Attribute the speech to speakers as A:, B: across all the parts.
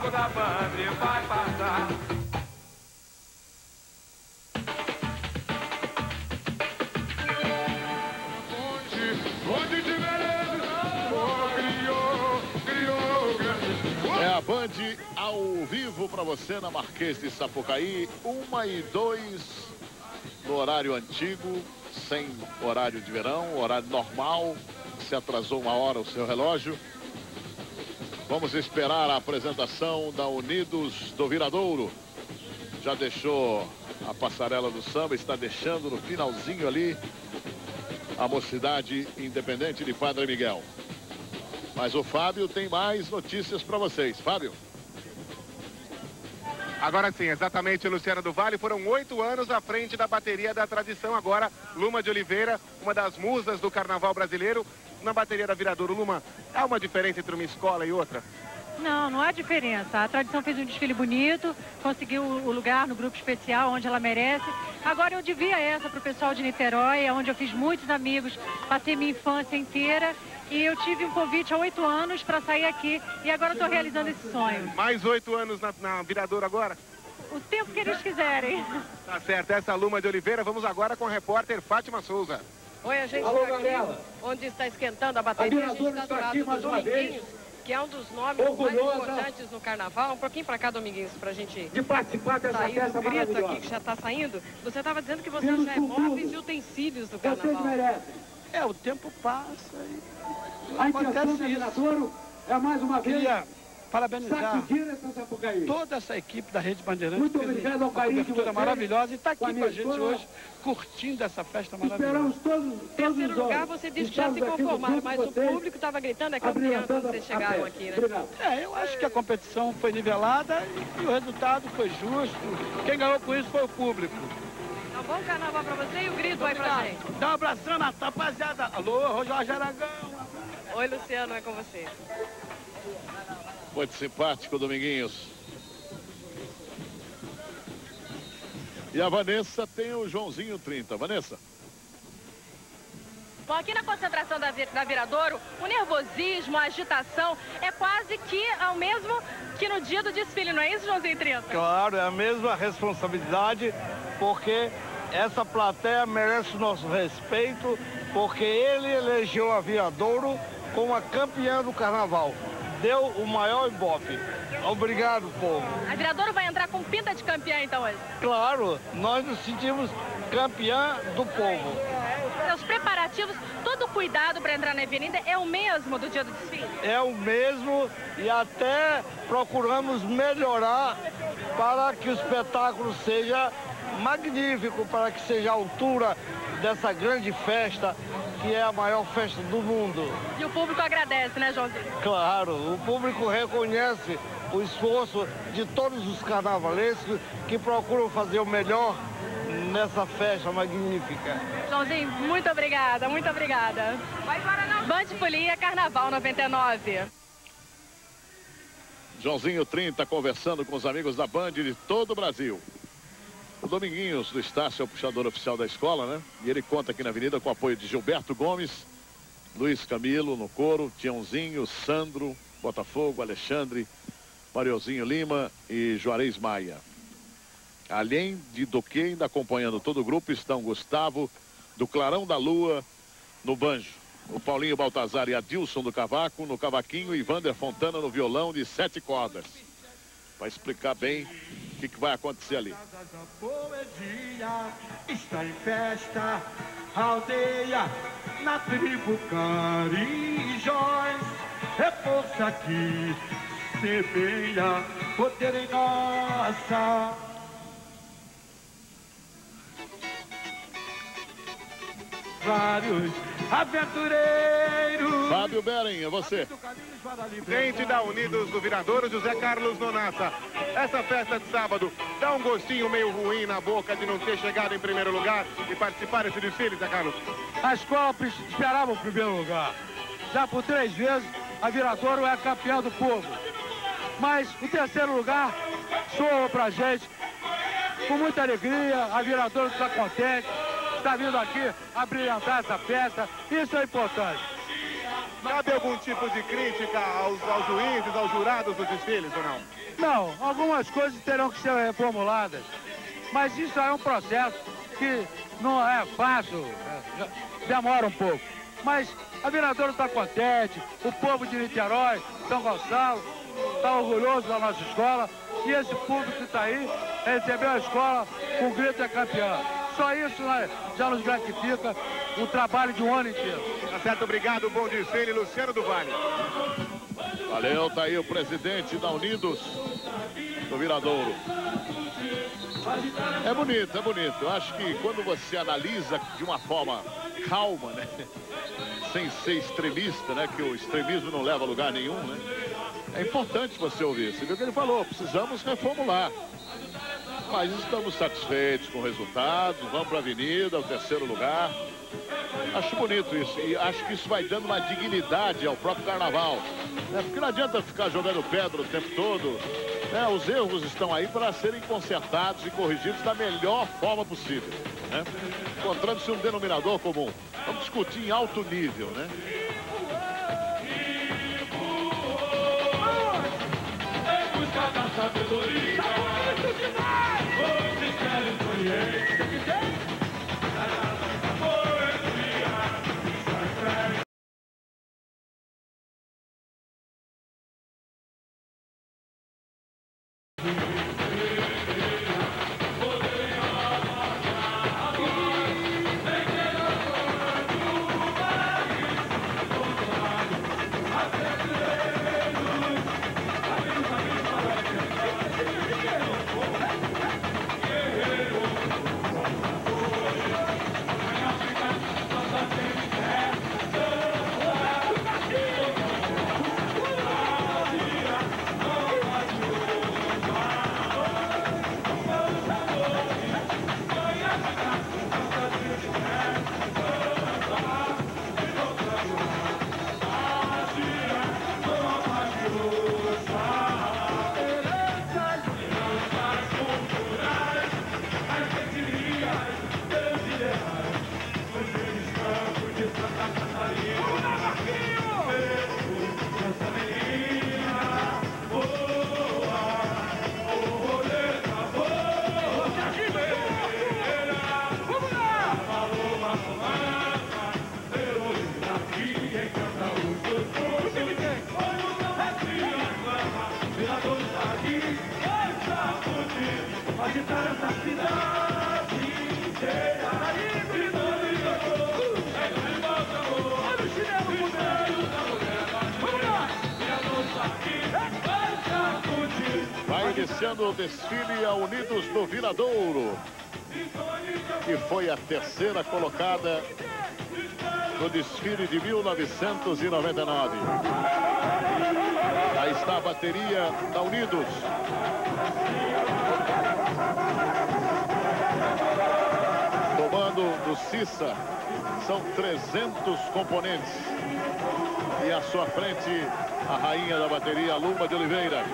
A: logo da Band vai passar. Onde tiver criou.
B: É a Band ao vivo para você na Marquês de Sapucaí, 1h02 no horário antigo, sem horário de verão, horário normal. Se atrasou 1 hora o seu relógio. Vamos esperar a apresentação da Unidos do Viradouro. Já deixou a passarela do samba, está deixando no finalzinho ali a Mocidade Independente de Padre Miguel. Mas o Fábio tem mais notícias para vocês. Fábio.
C: Agora sim, exatamente, Luciano do Vale. Foram 8 anos à frente da bateria da tradição. Agora, Luma de Oliveira, uma das musas do carnaval brasileiro, na bateria da Viradouro. Luma, há uma diferença entre uma escola e outra?
D: Não, não há diferença. A tradição fez um desfile bonito, conseguiu o lugar no grupo especial, onde ela merece. Agora eu devia essa para o pessoal de Niterói, onde eu fiz muitos amigos, passei minha infância inteira. E eu tive um convite há 8 anos para sair aqui e agora estou realizando esse sonho.
C: Mais 8 anos na Viradouro agora?
D: O tempo que eles quiserem.
C: Tá certo, essa Luma de Oliveira. Vamos agora com a repórter Fátima Souza.
E: Oi, a gente está aqui, onde está esquentando a bateria. A gente está do lado do Dominguinhos, que é um dos nomes mais importantes no carnaval. Um pouquinho para cá, Dominguinhos, para a gente
F: de participar dessa festa
E: grito aqui que já está saindo. Você estava dizendo que você já é móveis e utensílios do carnaval.
F: Vocês merecem.
G: É, o tempo passa e
F: a intenção da Viradouro é mais uma vez
G: queria parabenizar
F: toda
G: essa equipe da Rede Bandeirantes.
F: Muito obrigado ao carinho
G: que vocês, maravilhosa, e está aqui com a gente hoje, curtindo essa festa maravilhosa.
F: Esperamos todos
E: terceiro lugar, você disse que já se conformaram, mas o público estava gritando, é campeão quando vocês chegaram aqui, né?
G: É, eu acho que a competição foi nivelada e o resultado foi justo. Quem ganhou com isso foi o público.
E: Tá bom carnaval pra você e o grito aí pra gente.
G: Dá um abração na rapaziada. Alô, Jorge Aragão.
E: Oi, Luciano, é com você.
B: Muito simpático, Dominguinhos. E a Vanessa tem o Joãozinho 30. Vanessa.
H: Bom, aqui na concentração da Viradouro, o nervosismo, a agitação é quase que ao mesmo que no dia do desfile, não é isso, Joãozinho 30?
I: Claro, é a mesma responsabilidade, porque essa plateia merece o nosso respeito, porque ele elegeu a Viradouro como a campeã do carnaval. Deu o maior ibope. Obrigado, povo.
H: A Viradouro vai entrar com pinta de campeã, então, hoje?
I: Claro, nós nos sentimos campeã do povo.
H: Os preparativos, todo o cuidado para entrar na avenida é o mesmo do dia do desfile?
I: É o mesmo e até procuramos melhorar para que o espetáculo seja magnífico, para que seja a altura dessa grande festa, que é a maior festa do mundo.
H: E o público agradece, né, Joãozinho?
I: Claro, o público reconhece o esforço de todos os carnavalescos que procuram fazer o melhor nessa festa magnífica.
H: Joãozinho, muito obrigada, muito obrigada. Vai embora não. Band Folia, Carnaval 99.
B: Joãozinho 30 conversando com os amigos da Band de todo o Brasil. O Dominguinhos do Estácio é o puxador oficial da escola, né? E ele conta aqui na avenida com o apoio de Gilberto Gomes, Luiz Camilo no coro, Tiãozinho, Sandro, Botafogo, Alexandre, Mariozinho Lima e Juarez Maia. Além de Doque, ainda acompanhando todo o grupo, estão Gustavo, do Clarão da Lua, no banjo. O Paulinho Baltazar e Adilson do cavaco, no cavaquinho, e Vander Fontana no violão de 7 cordas. Vai explicar bem o que vai acontecer ali.
A: Poesia está em festa, aldeia, na tribo Carijós. É força que semeia, poder em nossa. Vários aventureiros.
B: Fábio Beren, é você.
C: Presidente da Unidos do Viradouro, José Carlos Nonassa. Essa festa de sábado dá um gostinho meio ruim na boca de não ter chegado em primeiro lugar e participar desse desfile, Zé Carlos.
F: A escola esperava o primeiro lugar. Já por 3 vezes, a Viradouro é campeã do povo. Mas o terceiro lugar soa pra gente com muita alegria. A Viradouro está contente. Está vindo aqui a brilhantar essa festa, isso é importante.
C: Cabe algum tipo de crítica aos juízes, aos jurados dos desfiles ou não?
F: Não, algumas coisas terão que ser reformuladas. Mas isso é um processo que não é fácil, demora um pouco. Mas a Viradouro está contente, o povo de Niterói, São Gonçalo, está orgulhoso da nossa escola. E esse público que está aí recebeu a escola com o grito é campeã. Só isso já nos gratifica o trabalho de um ano inteiro.
C: Tá certo, obrigado, bom desfile, Luciano do Vale.
B: Valeu, tá aí o presidente da Unidos do Viradouro. É bonito, é bonito. Eu acho que quando você analisa de uma forma calma, né? Sem ser extremista, né? Que o extremismo não leva a lugar nenhum, né? É importante você ouvir. Você viu o que ele falou? Precisamos reformular. Mas estamos satisfeitos com o resultado. Vamos para a avenida, o terceiro lugar. Acho bonito isso. E acho que isso vai dando uma dignidade ao próprio carnaval. Né? Porque não adianta ficar jogando pedra o tempo todo. Né? Os erros estão aí para serem consertados e corrigidos da melhor forma possível. Né? Encontrando-se um denominador comum. Vamos discutir em alto nível, né? Vai iniciando o desfile a Unidos do Viradouro, que foi a terceira colocada no desfile de 1999. Aí está a bateria da Unidos. Comando do Cissa, são 300 componentes. E à sua frente, a rainha da bateria, Luma de Oliveira.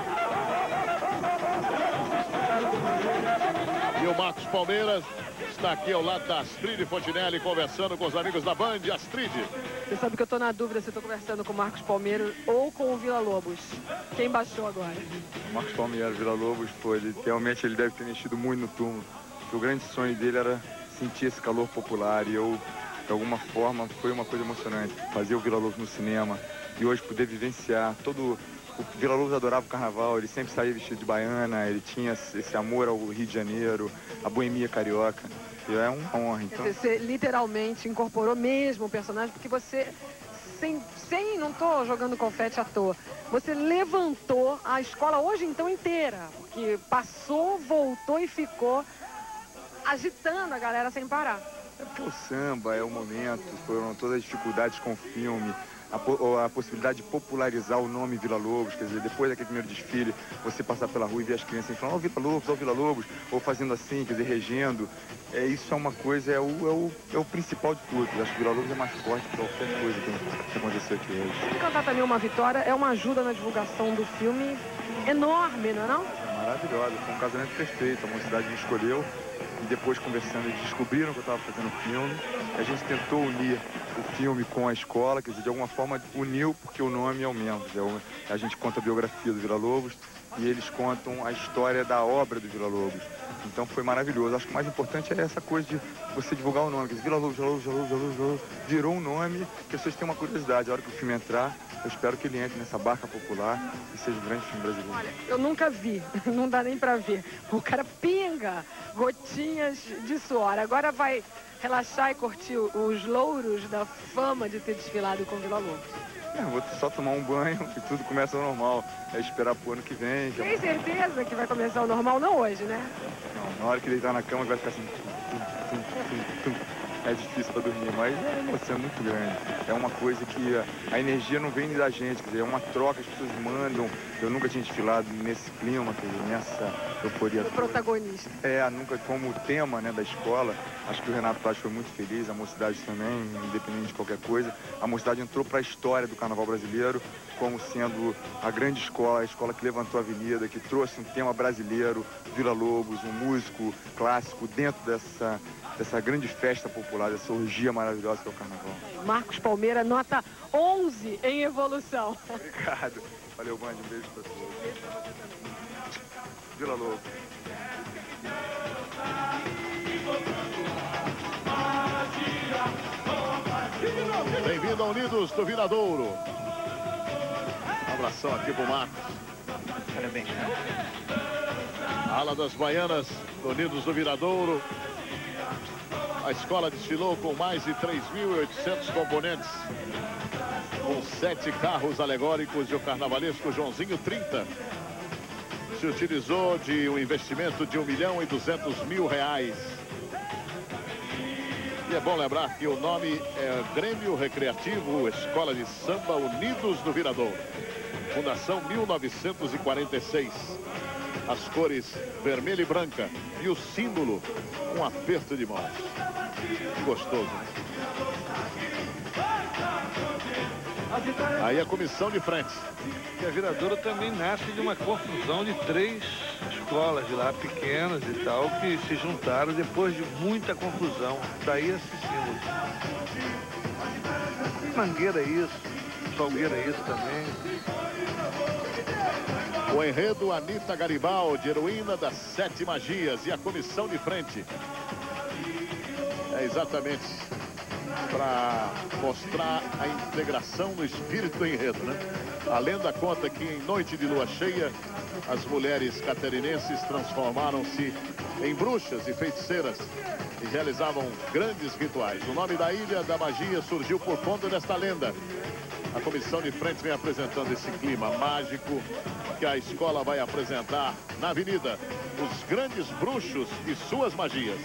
B: E o Marcos Palmeiras está aqui ao lado da Astrid Fontinelli, conversando com os amigos da Band. Astrid.
E: Você sabe que eu estou na dúvida se eu estou conversando com o Marcos Palmeiras ou com o Vila Lobos. Quem baixou agora?
J: O Marcos Palmeiras, Vila Lobos, realmente ele deve ter mexido muito no túmulo. O grande sonho dele era sentir esse calor popular e eu, de alguma forma, foi uma coisa emocionante. Fazer o Vila Lobos no cinema e hoje poder vivenciar todo... O Vila Lobos adorava o carnaval, ele sempre saía vestido de baiana, ele tinha esse amor ao Rio de Janeiro, a boemia carioca. E é uma honra, então.
E: Você literalmente incorporou mesmo o personagem, porque você, não estou jogando confete à toa, você levantou a escola hoje então inteira, porque passou, voltou e ficou agitando a galera sem parar.
J: É porque o samba é o momento, foram todas as dificuldades com o filme, a possibilidade de popularizar o nome Vila Lobos, quer dizer, depois daquele primeiro desfile, você passar pela rua e ver as crianças falando, ó Vila Lobos, ó Vila Lobos, ou fazendo assim, quer dizer, regendo. Isso é uma coisa, é o principal de tudo. Eu acho que Vila Lobos é mais forte que qualquer coisa que aconteceu aqui hoje.
E: E cantar também uma vitória é uma ajuda na divulgação do filme enorme, não é não?
J: É maravilhosa, foi um casamento perfeito, a mocidade me escolheu. e depois conversando eles descobriram que eu estava fazendo filme. A gente tentou unir o filme com a escola, quer dizer, de alguma forma uniu, porque o nome é o mesmo. A gente conta a biografia do Villa-Lobos e eles contam a história da obra do Villa-Lobos. Então foi maravilhoso. Acho que o mais importante é essa coisa de você divulgar o nome. Villa-Lobos, Villa-Lobos, virou um nome que as pessoas têm uma curiosidade. A hora que o filme entrar, eu espero que ele entre nessa barca popular e seja um grande filme brasileiro.
E: Olha, eu nunca vi, não dá nem pra ver. O cara pinga gotinhas de suor. Agora vai relaxar e curtir os louros da fama de ter desfilado com Villa-Lobos.
J: Vou só tomar um banho e tudo começa ao normal. É esperar pro ano que vem.
E: Tem certeza que vai começar o normal? Não hoje, né?
J: Não, na hora que deitar na cama vai ficar assim... É difícil para dormir, mas a emoção é muito grande. É uma coisa que a energia não vem da gente, quer dizer, é uma troca, as pessoas mandam. Eu nunca tinha desfilado nesse clima, quer dizer, nessa euforia.
E: O protagonista.
J: Nunca como tema, né, da escola. Acho que o Renato Paz foi muito feliz, a mocidade também, independente de qualquer coisa. A mocidade entrou para a história do Carnaval brasileiro como sendo a grande escola, a escola que levantou a avenida, que trouxe um tema brasileiro, Villa-Lobos, um músico clássico dentro dessa grande festa popular, dessa orgia maravilhosa que é o Carnaval.
E: Marcos Palmeira, nota 11 em evolução.
J: Obrigado. Valeu, Band. Um beijo para todos. Villa-Lobos.
B: Bem-vindo ao Unidos do Viradouro. Um abração aqui pro Marcos.
K: Parabéns.
B: Ala das Baianas do Unidos do Viradouro. A escola desfilou com mais de 3.800 componentes, com 7 carros alegóricos e o carnavalesco Joãozinho 30. Se utilizou de um investimento de R$1.200.000. E é bom lembrar que o nome é Grêmio Recreativo Escola de Samba Unidos do Viradouro. Fundação 1946. As cores vermelha e branca e o símbolo, um aperto de mãos. Gostoso, né? Aí a comissão de frente.
L: E a Viradouro também nasce de uma confusão de 3 escolas de lá, pequenas e tal, que se juntaram depois de muita confusão. Daí esse símbolo. Mangueira é isso, Salgueira é isso também.
B: O enredo Anita Garibaldi, heroína das 7 magias, e a comissão de frente. É exatamente para mostrar a integração no espírito do enredo, né? A lenda conta que em noite de lua cheia, as mulheres catarinenses transformaram-se em bruxas e feiticeiras e realizavam grandes rituais. O nome da Ilha da Magia surgiu por conta desta lenda. A comissão de frente vem apresentando esse clima mágico que a escola vai apresentar na avenida. Os grandes bruxos e suas magias.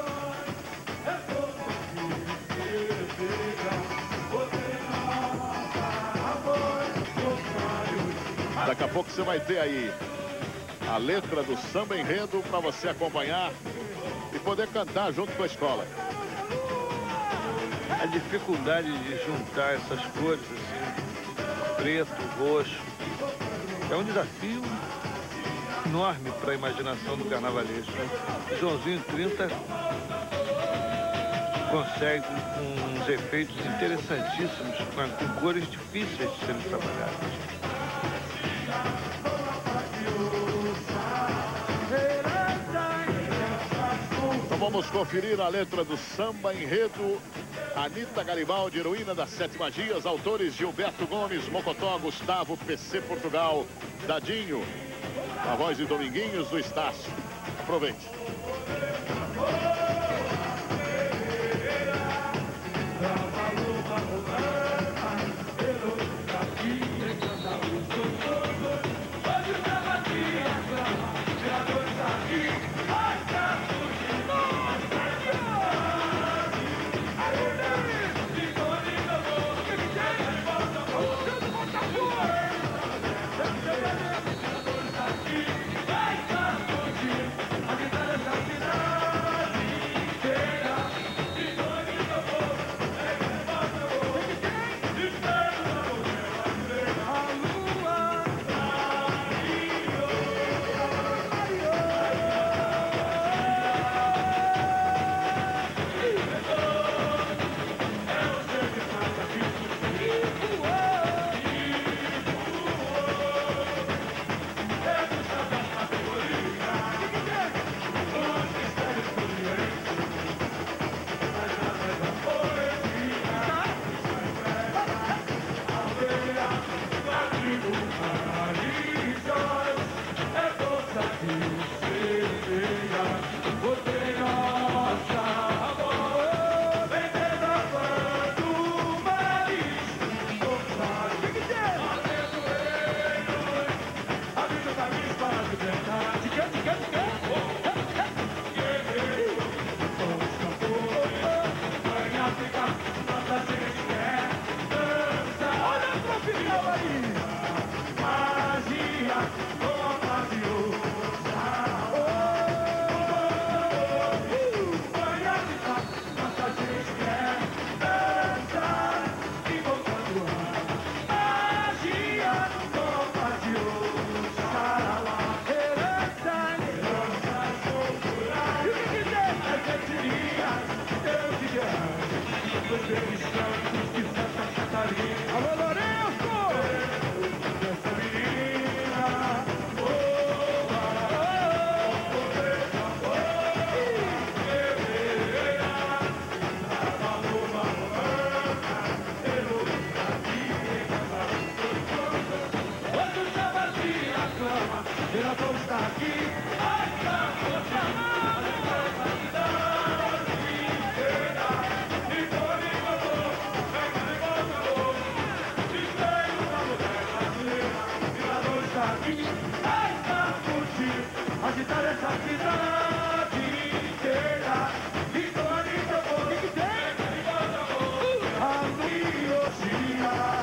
B: Daqui a pouco você vai ter aí a letra do samba enredo para você acompanhar e poder cantar junto com a escola.
L: A dificuldade de juntar essas cores, assim, preto, roxo, é um desafio enorme para a imaginação do carnavalesco. O Joãozinho 30 consegue uns efeitos interessantíssimos com cores difíceis de serem trabalhadas.
B: Então vamos conferir a letra do samba enredo Anita Garibaldi, heroína das 7 magias. Autores Gilberto Gomes, Mocotó, Gustavo, PC Portugal, Dadinho. A voz de Dominguinhos do Estácio. Aproveite.
A: Viradouro está aqui. Agitar essa cidade inteira. Vitória, o que tem? A Hiroshima.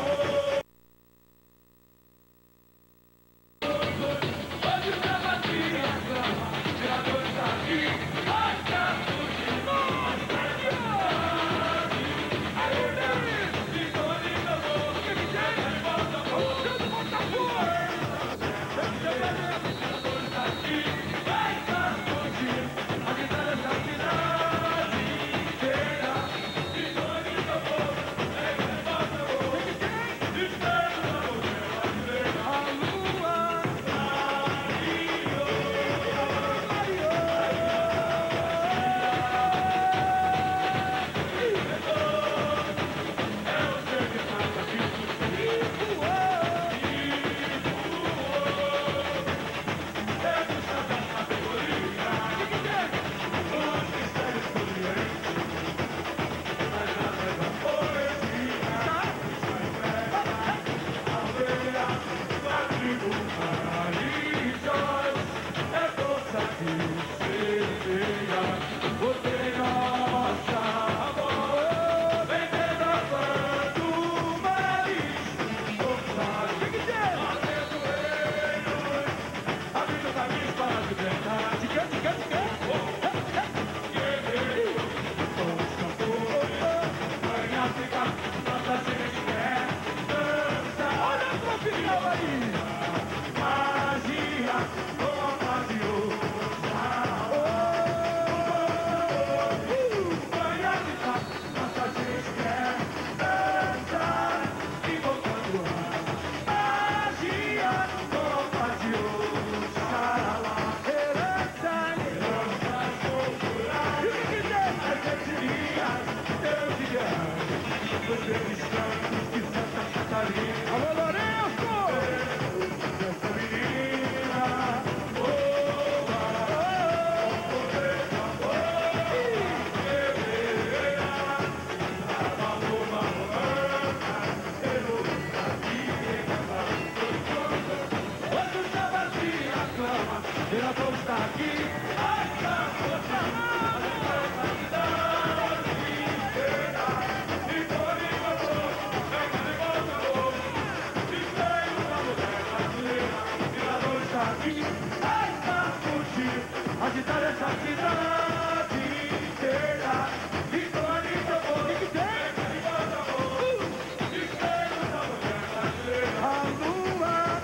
A: Viradouro está aqui. Agitar essa cidade inteira. Vitória, o que tem? A lua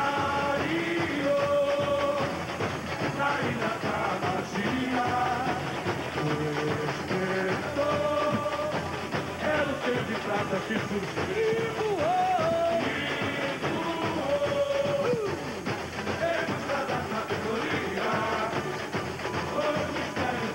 A: clareou na ilha da magia. O esplendor era o ser de prata que surgiu. Mistério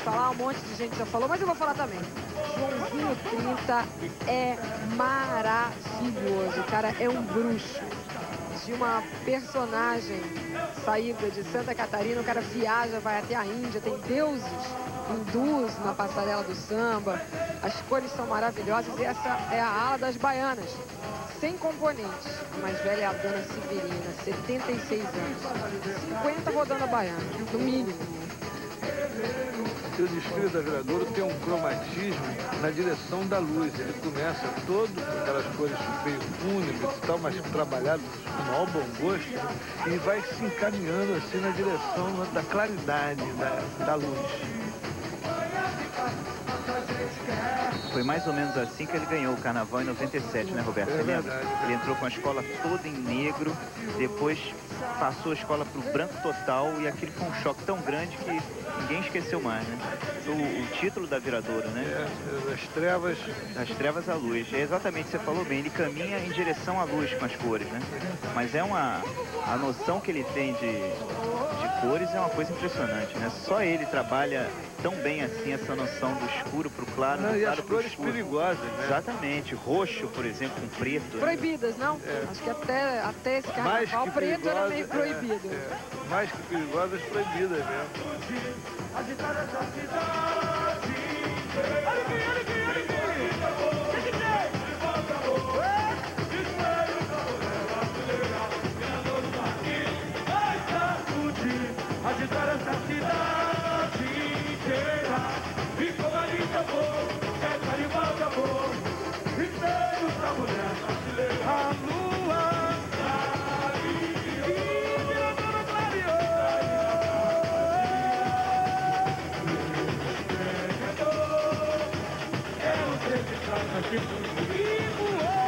E: falar, um monte de gente já falou, mas eu vou falar também. Joãozinho 30 é maravilhoso, o cara é um bruxo. De uma personagem saída de Santa Catarina, o cara viaja, vai até a Índia, tem deuses hindus na passarela do samba, as cores são maravilhosas e essa é a ala das baianas, sem componentes. A mais velha é a Dona Severina, 76 anos, 50 rodando a baiana, no mínimo.
L: O desfile da Viradouro tem um cromatismo na direção da luz. Ele começa todo com aquelas cores meio fúnebres e tal, mas trabalhadas com maior bom gosto, e vai se encaminhando assim na direção da claridade da luz.
K: Foi mais ou menos assim que ele ganhou o carnaval em 97, né, Roberto? Você lembra? Ele entrou com a escola toda em negro, depois passou a escola para o branco total, e aquilo foi um choque tão grande que ninguém esqueceu mais, né? O título da Viradouro, né? Das trevas à luz. É exatamente o que você falou bem, ele caminha em direção à luz com as cores, né? Mas é a noção que ele tem de cores é uma coisa impressionante, né? Só ele trabalha tão bem assim essa noção do escuro pro claro,
L: e as cores perigosas, né?
K: Exatamente. Roxo, por exemplo, com preto.
E: Proibidas, não? Acho que até esse carnaval preto era meio proibido.
L: Mais que perigosas, proibidas mesmo.
A: Agitar essa cidade inteira. E como a gente amor, é carnaval de amor. Inteiro pra mulher brasileira. A lua e Viradouro clareou. É o que se trata aqui por e voou.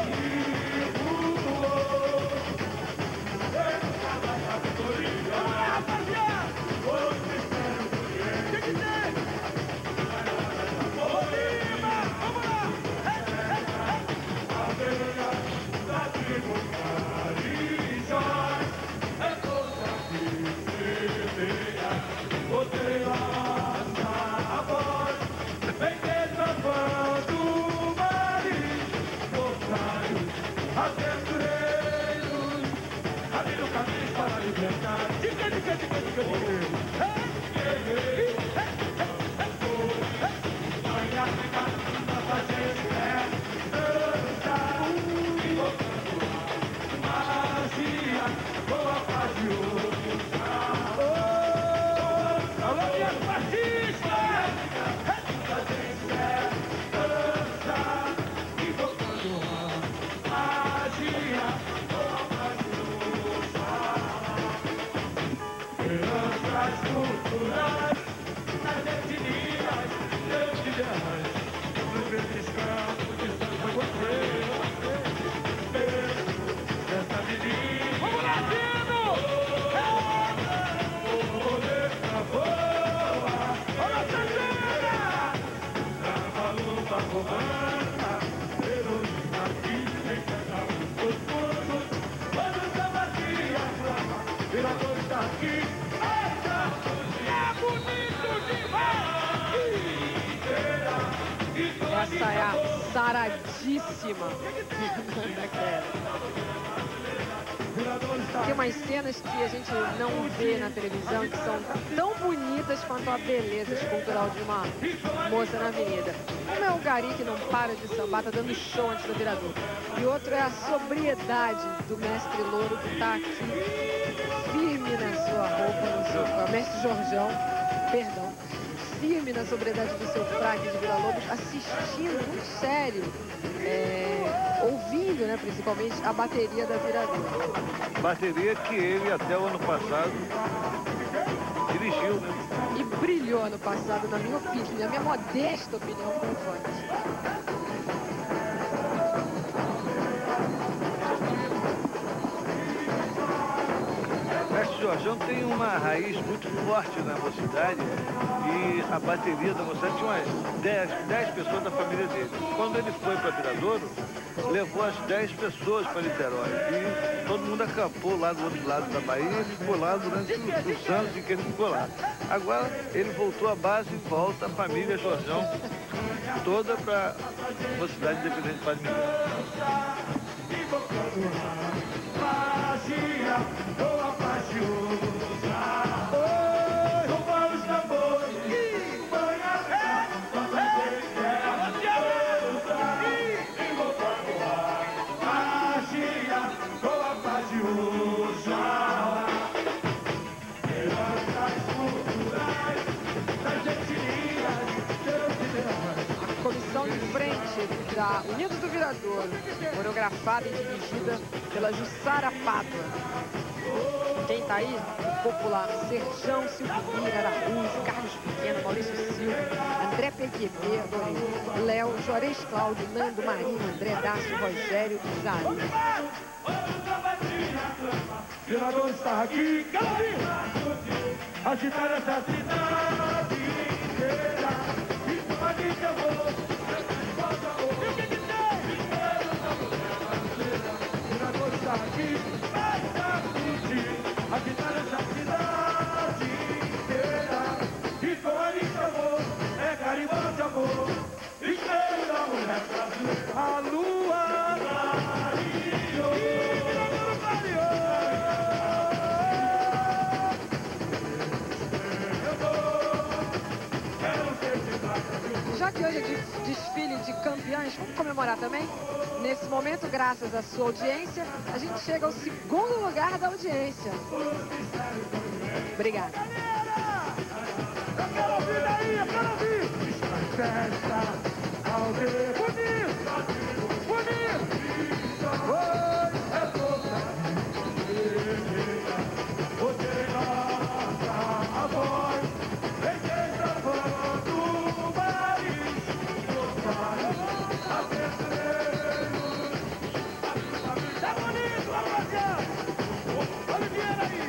E: Essa é a saradíssima Tem umas cenas que a gente não vê na televisão que são tão bonitas quanto a beleza escultural de uma moça na avenida. Um é o gari que não para de sambar, tá dando show antes da Viradouro. E outro é a sobriedade do mestre Louro, que tá aqui firme na sua roupa, mestre Jorjão, perdão. Firme na sobriedade do seu fraque de Villa-Lobos, assistindo muito sério, ouvindo, né, principalmente, a bateria da Viradouro.
L: Bateria que ele, até o ano passado, dirigiu, né?
E: E brilhou ano passado, na minha opinião, na minha modesta opinião, com o funk.
L: Jorjão tem uma raiz muito forte na mocidade e a bateria da mocidade tinha umas 10 pessoas da família dele. Quando ele foi para Viradouro, levou as 10 pessoas para Niterói e todo mundo acampou lá do outro lado da Bahia e ficou lá durante os anos em que ele ficou lá. Agora ele voltou à base e volta a família Jorjão toda para a mocidade independente de Padre Miguel.
E: Comissão de frente da Unidos do Viradouro, coreografada e dirigida pela Jussara Pádua. Quem tá aí? O popular Serjão, Silvira, Araújo, Carlos Pequeno, Maurício Silva, André PQP, adorei, Léo, Juarez Cláudio, Nando, Marinho, André Dácio, Rogério e Zari.
A: Virador está aqui, quero ouvir! Agitar essa cidade inteira, e pode que eu vou. Virador está aqui, vai curtir, agitar essa cidade inteira, e com a lista eu vou, é carimbão de amor, inteiro da mulher brasileira. A lua clareou.
E: Já que hoje é desfile de campeões, vamos comemorar também? Nesse momento, graças à sua audiência, a gente chega ao segundo lugar da audiência. Obrigada.
A: Eu quero ouvir daí, eu quero ouvir! Festa, aldeia, bonito! Bonito! Oi, é toda você nossa a voz, vem desabando o país, a tá bonito, rapaziada! Oliveira aí!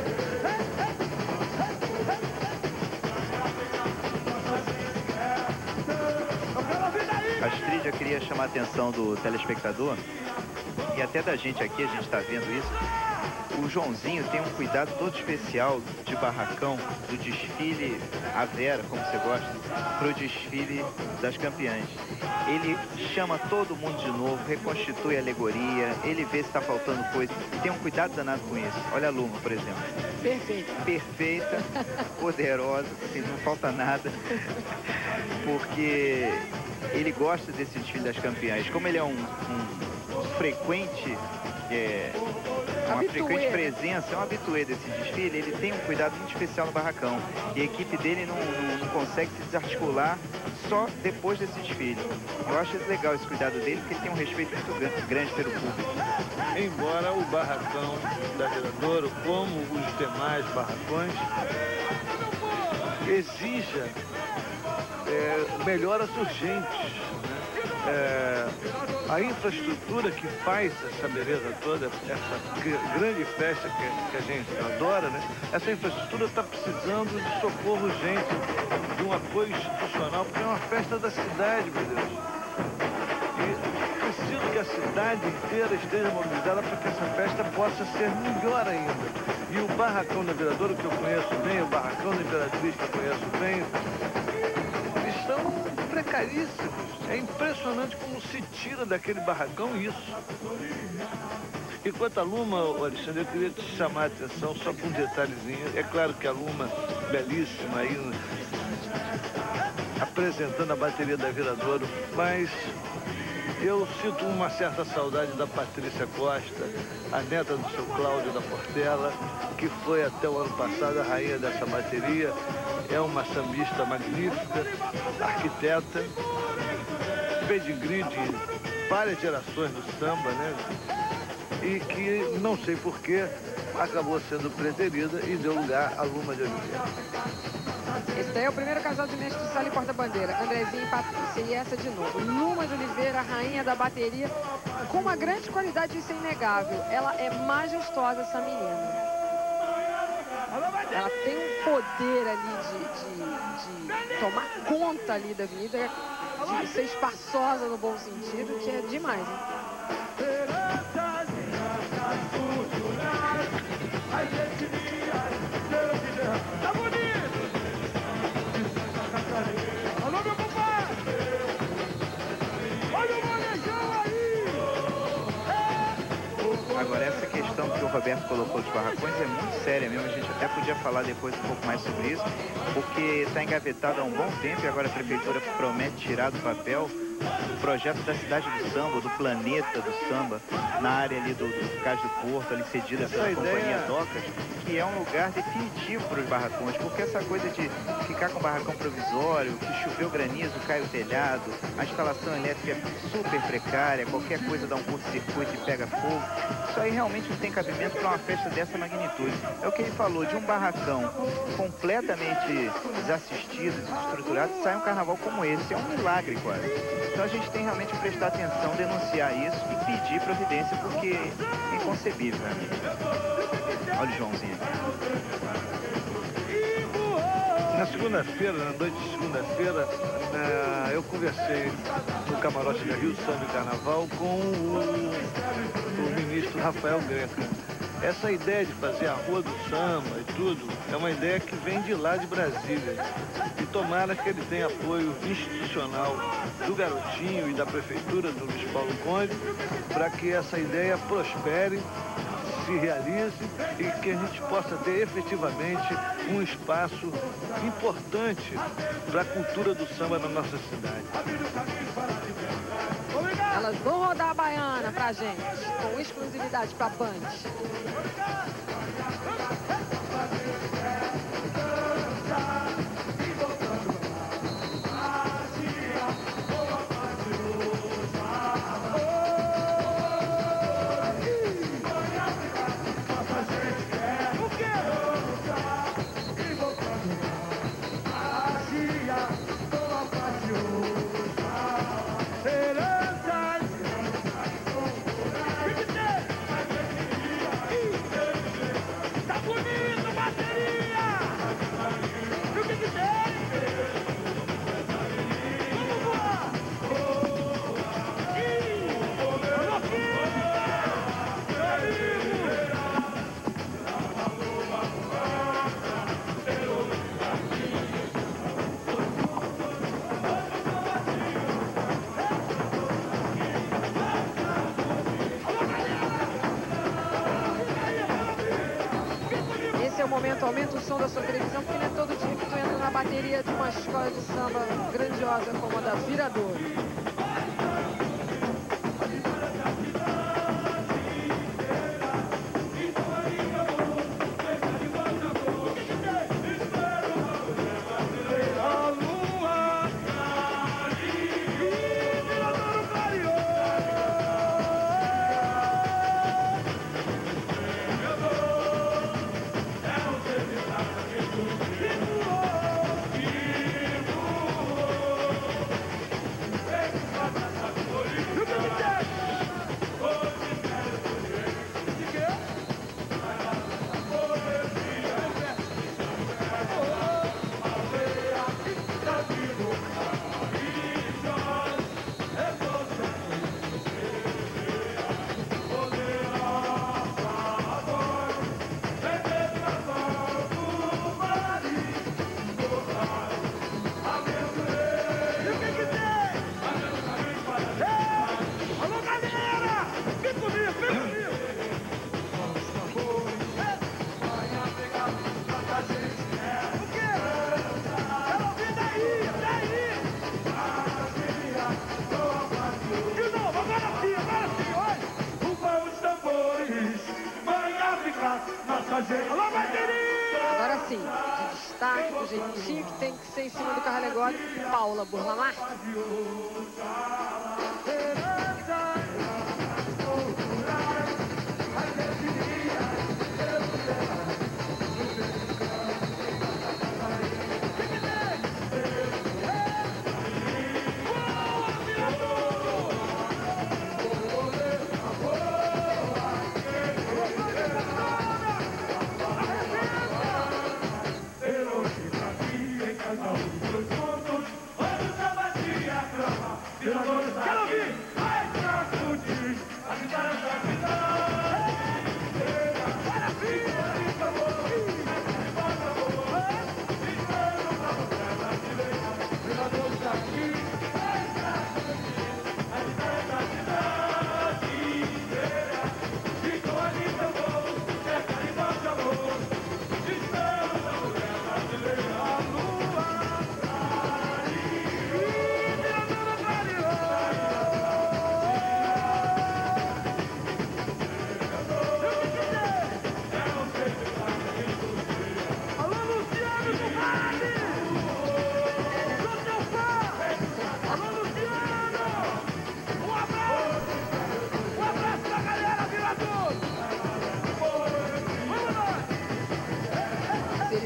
K: Astrid, eu queria chamar a atenção do telespectador e até da gente aqui, a gente está vendo isso. O Joãozinho tem um cuidado todo especial de barracão, do desfile à Vera, como você gosta, para o desfile das campeãs. Ele chama todo mundo de novo, reconstitui a alegoria, ele vê se está faltando coisa e tem um cuidado danado com isso. Olha a Luma, por exemplo.
E: Perfeita.
K: Perfeita, poderosa, assim, não falta nada, porque ele gosta desse desfile das campeãs. Como ele é um frequente... uma frequente presença, é um habituê desse desfile, ele tem um cuidado muito especial no barracão. E a equipe dele não consegue se desarticular só depois desse desfile. Eu acho legal esse cuidado dele, porque ele tem um respeito muito grande pelo público.
L: Embora o barracão da Viradouro, como os demais barracões, exija melhoras urgentes. A infraestrutura que faz essa beleza toda, essa grande festa que a gente adora, né? Essa infraestrutura está precisando de socorro urgente, de um apoio institucional, porque é uma festa da cidade, meu Deus. E preciso que a cidade inteira esteja mobilizada para que essa festa possa ser melhor ainda. E o barracão da Viradouro, que eu conheço bem, o barracão da Imperatriz, que eu conheço bem, eles são precaríssimos. É impressionante como se tira daquele barracão isso. E quanto à Luma, Alexandre, eu queria te chamar a atenção só com um detalhezinho. É claro que a Luma, belíssima aí, apresentando a bateria da Viradouro, mas eu sinto uma certa saudade da Patrícia Costa, a neta do seu Cláudio da Portela, que foi até o ano passado a rainha dessa bateria. É uma sambista magnífica, arquiteta, pedigree de várias gerações do samba, né? E que, não sei porquê, acabou sendo preterida e deu lugar a Luma de Oliveira.
E: Esse daí é o primeiro casal de mestre de sala e porta-bandeira, Andrezinho e Patrícia. E essa de novo, Luma de Oliveira, rainha da bateria, com uma grande qualidade, isso é inegável. Ela é majestosa, essa menina. ela tem um poder ali de tomar conta ali da avenida, de ser espaçosa no bom sentido, que é demais, hein?
A: Tá bonito! Alô, meu papai! Olha o manejão aí!
K: Agora, essa questão que o Roberto colocou dos barracões é muito séria mesmo. A gente até podia falar depois um pouco mais sobre isso, porque está engavetado há um bom tempo e agora a prefeitura promete tirar do papel o projeto da cidade do samba, do planeta do samba, na área ali do Cais do Porto, ali cedida pela Companhia Docas, que é um lugar definitivo para os barracões, porque essa coisa de ficar com barracão provisório, que choveu granizo, cai o telhado, a instalação elétrica é super precária, qualquer coisa dá um curto-circuito e pega fogo, isso aí realmente não tem cabimento para uma festa dessa magnitude. É o que ele falou, de um barracão completamente desassistido, desestruturado, sai um carnaval como esse, é um milagre quase. Então a gente tem realmente que prestar atenção, denunciar isso e pedir providência, porque é inconcebível, né? Olha o Joãozinho.
L: Na segunda-feira, na noite de segunda-feira, eu conversei no camarote da Rio Samba e Carnaval com o ministro Rafael Greca. Essa ideia de fazer a Rua do Samba e tudo é uma ideia que vem de lá de Brasília. E tomara que ele tenha apoio institucional do Garotinho e da Prefeitura do Luiz Paulo Conde para que essa ideia prospere, se realize e que a gente possa ter efetivamente um espaço importante para a cultura do samba na nossa cidade.
E: Elas vão rodar a baiana pra gente, com exclusividade pra Band. Aumenta o som da sua televisão, porque não é todo dia que tu entra na bateria de uma escola de samba grandiosa como a da Viradouro. Agora sim, de destaque, do jeitinho que tem que ser em cima do carro alegórico, Paula Burlamar.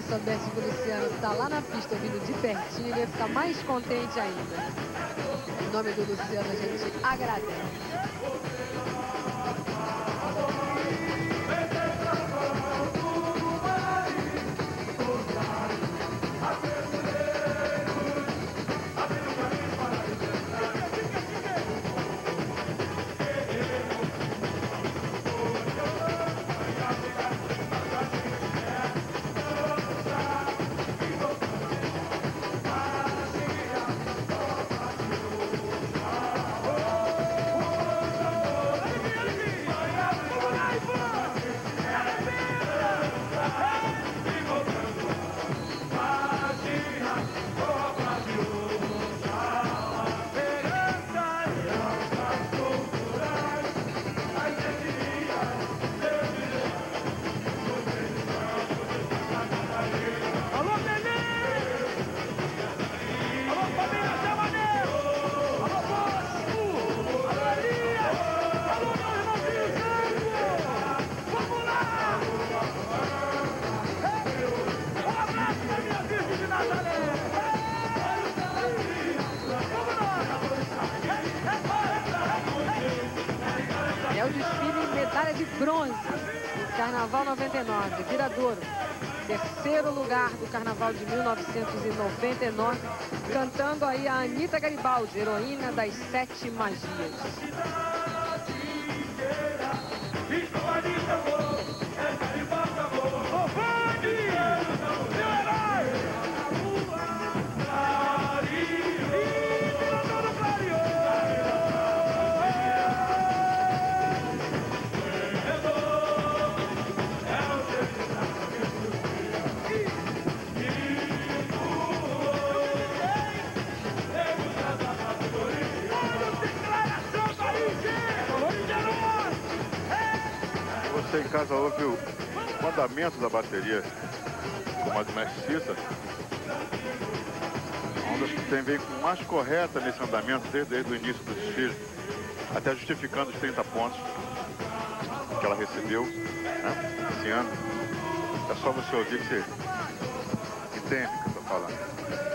E: soubesse que o Luciano está lá na pista ouvindo de pertinho, ele ia ficar mais contente ainda. Em nome do Luciano, a gente agradece. É o desfile em medalha de bronze do Carnaval 99, Viradouro. Terceiro lugar do Carnaval de 1999, cantando aí a Anita Garibaldi, heroína das 7 magias.
M: Você em casa ouve o andamento da bateria com a do mestre Cissa. Uma das que tem veículo mais correta nesse andamento desde o início do desfile, até justificando os 30 pontos que ela recebeu, né, esse ano. É só você ouvir que você entende o que eu estou falando.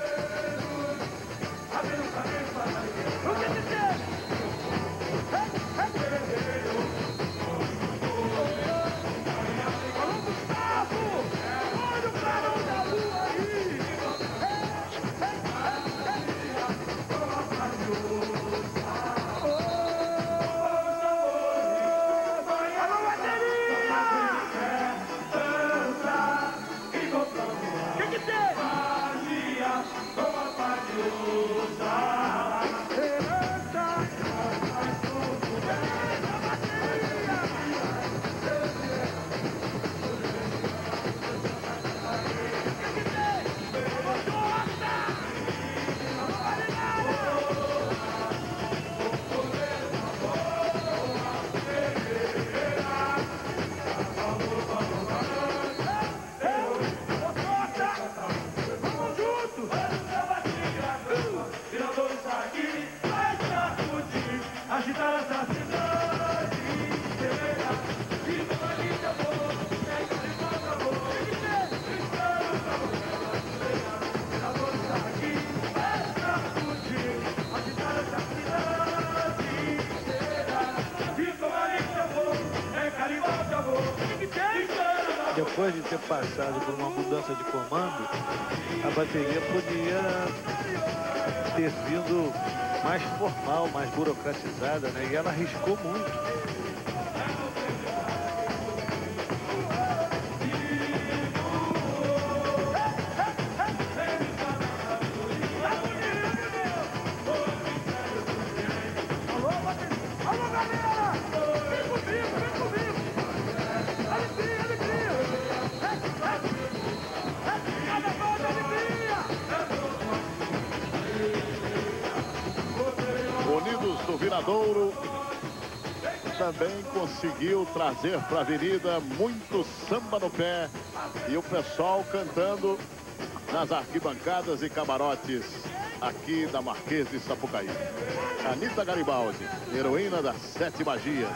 L: Depois de ter passado por uma mudança de comando, a bateria podia ter vindo mais formal, mais burocratizada, né? E ela arriscou muito.
B: Do Viradouro também conseguiu trazer para a avenida muito samba no pé e o pessoal cantando nas arquibancadas e camarotes aqui da Marquês de Sapucaí. Anita Garibaldi, heroína das 7 magias.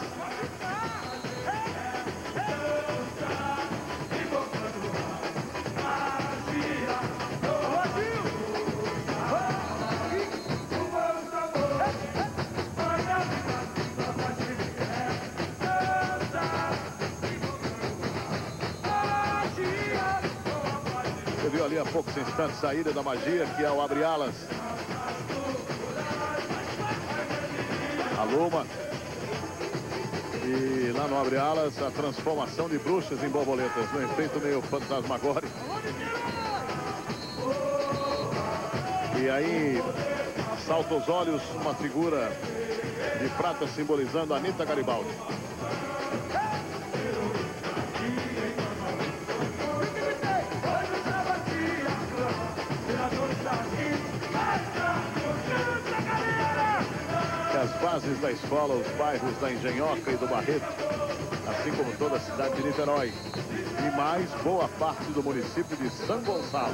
B: Você viu ali há poucos instantes a saída da magia, que é o abre-alas. A Luma. E lá no abre-alas, a transformação de bruxas em borboletas, no efeito meio fantasmagórico. E aí, salta aos olhos uma figura de prata simbolizando a Anita Garibaldi. As bases da escola, os bairros da Engenhoca e do Barreto, assim como toda a cidade de Niterói, e mais boa parte do município de São Gonçalo.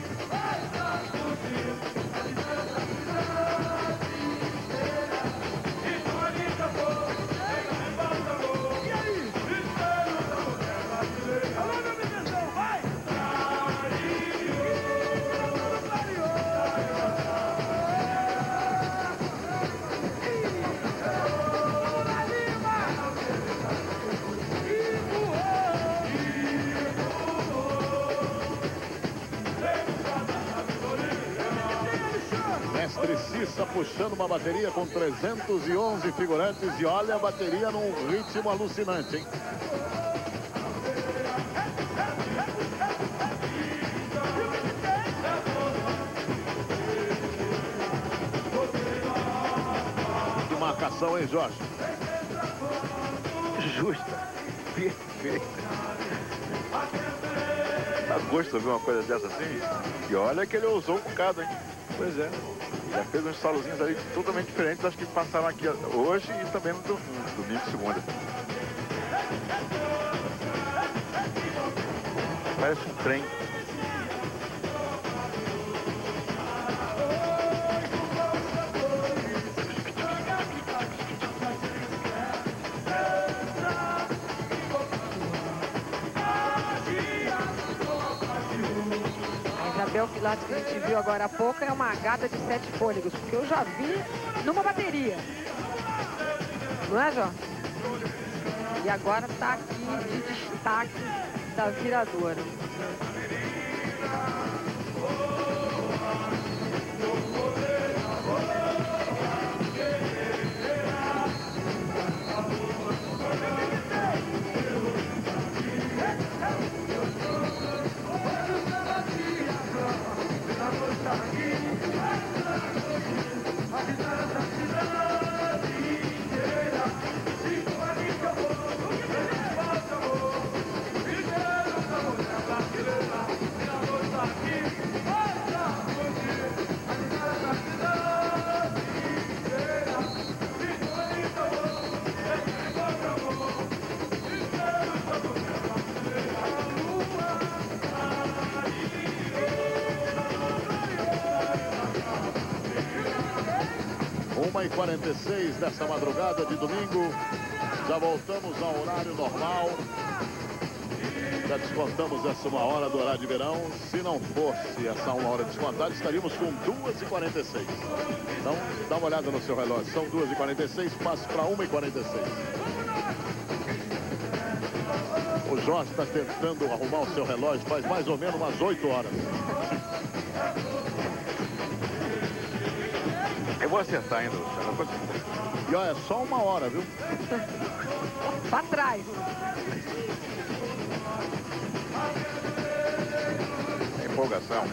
B: Mestre Cissa puxando uma bateria com 311 figurantes e olha a bateria num ritmo alucinante, hein? Que marcação, hein, Jorge?
M: Justa. Perfeita. Dá gosto de ver uma coisa dessa assim? E olha que ele ousou um bocado, hein? Pois é. Já fez uns solozinhos ali totalmente diferentes das que passaram aqui hoje e também no domingo e segunda. Parece um trem.
E: Isabel Pilates que a gente viu agora há pouco é uma gata de 7 fôlegos, porque eu já vi numa bateria. Não é, Jorge? E agora está aqui de destaque da viradora.
B: E 46 dessa madrugada de domingo. Já voltamos ao horário normal. Já descontamos essa 1 hora do horário de verão. Se não fosse essa 1 hora descontada, estaríamos com 2h46. Então, dá uma olhada no seu relógio. São 2h46, passo para 1h46. O Jorge está tentando arrumar o seu relógio faz mais ou menos umas 8 horas.
M: Eu vou acertar ainda, Luciano.
B: E olha, é só 1 hora, viu?
E: Pra trás.
M: Empolgação.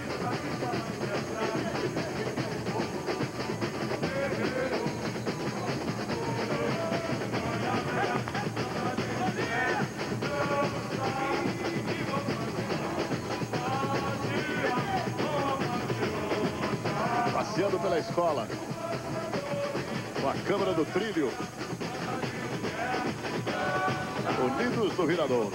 B: Passeando pela escola. Com a câmera do trilho. Unidos do Viradouro.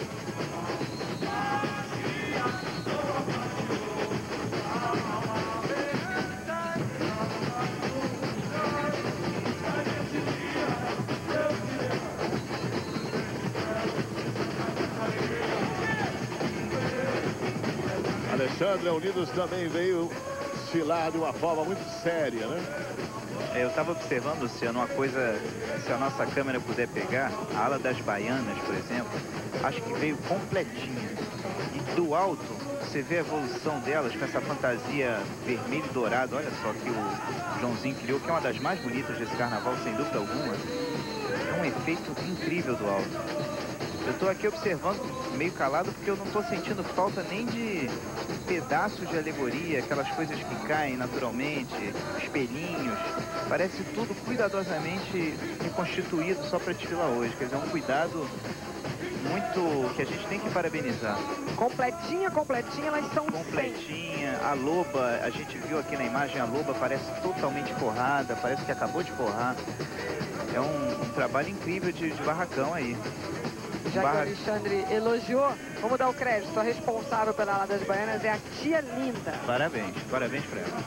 B: Alexandre, Unidos também veio desfilar de uma forma muito séria, né?
K: Eu estava observando, Luciano, uma coisa, se a nossa câmera puder pegar, a ala das baianas, por exemplo, acho que veio completinha. E do alto, Você vê a evolução delas com essa fantasia vermelho e dourado. Olha só que o Joãozinho criou, que é uma das mais bonitas desse carnaval, sem dúvida alguma. É um efeito incrível do alto. Eu estou aqui observando meio calado porque eu não estou sentindo falta nem de pedaços de alegoria, aquelas coisas que caem naturalmente, espelhinhos. Parece tudo cuidadosamente reconstituído só para desfilar hoje. Quer dizer, é um cuidado muito que a gente tem que parabenizar.
E: Completinha, elas são
K: completinha. A loba, a gente viu aqui na imagem, a loba parece totalmente forrada, parece que acabou de forrar. É um trabalho incrível de barracão aí.
E: Já que o Alexandre elogiou, vamos dar o crédito. A responsável pela ala das baianas é a tia Linda.
K: Parabéns para ela.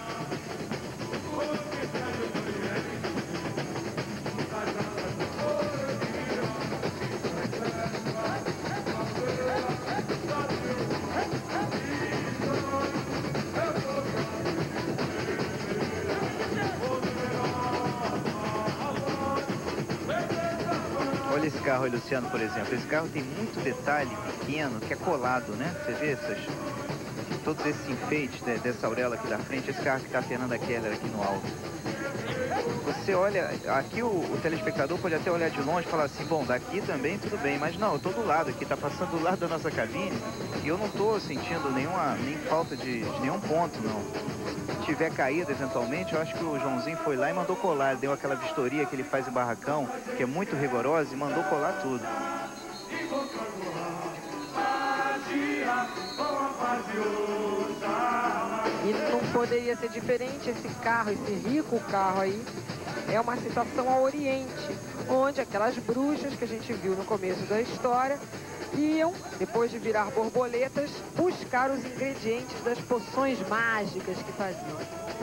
K: Olha esse carro aí, Luciano, por exemplo. Esse carro tem muito detalhe pequeno que é colado, né? Você vê todos esses enfeites dessa auréola aqui da frente. Esse carro que está a Fernanda Keller aqui no alto. Você olha, aqui o telespectador pode até olhar de longe e falar assim, bom, daqui também tudo bem. Mas não, eu estou do lado aqui, está passando do lado da nossa cabine e eu não estou sentindo nem falta de nenhum ponto, não. Se tiver caído eventualmente, eu acho que o Joãozinho foi lá e mandou colar. Deu aquela vistoria que ele faz em barracão, que é muito rigorosa, e mandou colar tudo.
E: E não poderia ser diferente. Esse carro, esse rico carro aí, é uma citação ao Oriente, onde aquelas bruxas que a gente viu no começo da história iam, depois de virar borboletas, buscar os ingredientes das poções mágicas que faziam.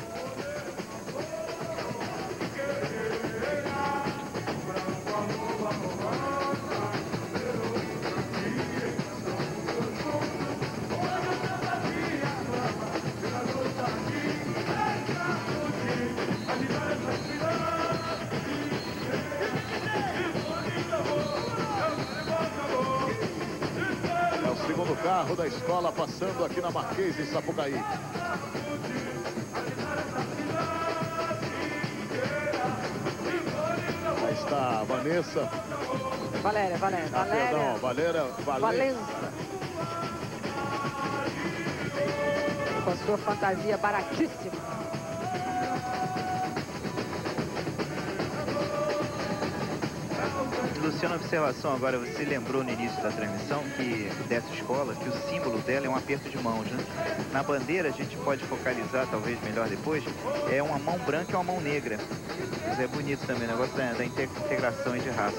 B: Segundo carro da escola passando aqui na Marquês em Sapucaí. Aí está a Vanessa.
E: Valéria.
B: Perdão,
E: Valença. Com a sua fantasia baratíssima.
K: Luciano, observação agora, você lembrou no início da transmissão dessa escola que o símbolo dela é um aperto de mãos, né? Na bandeira a gente pode focalizar, talvez melhor depois, é uma mão branca e uma mão negra. Isso é bonito também, o negócio da integração de raças.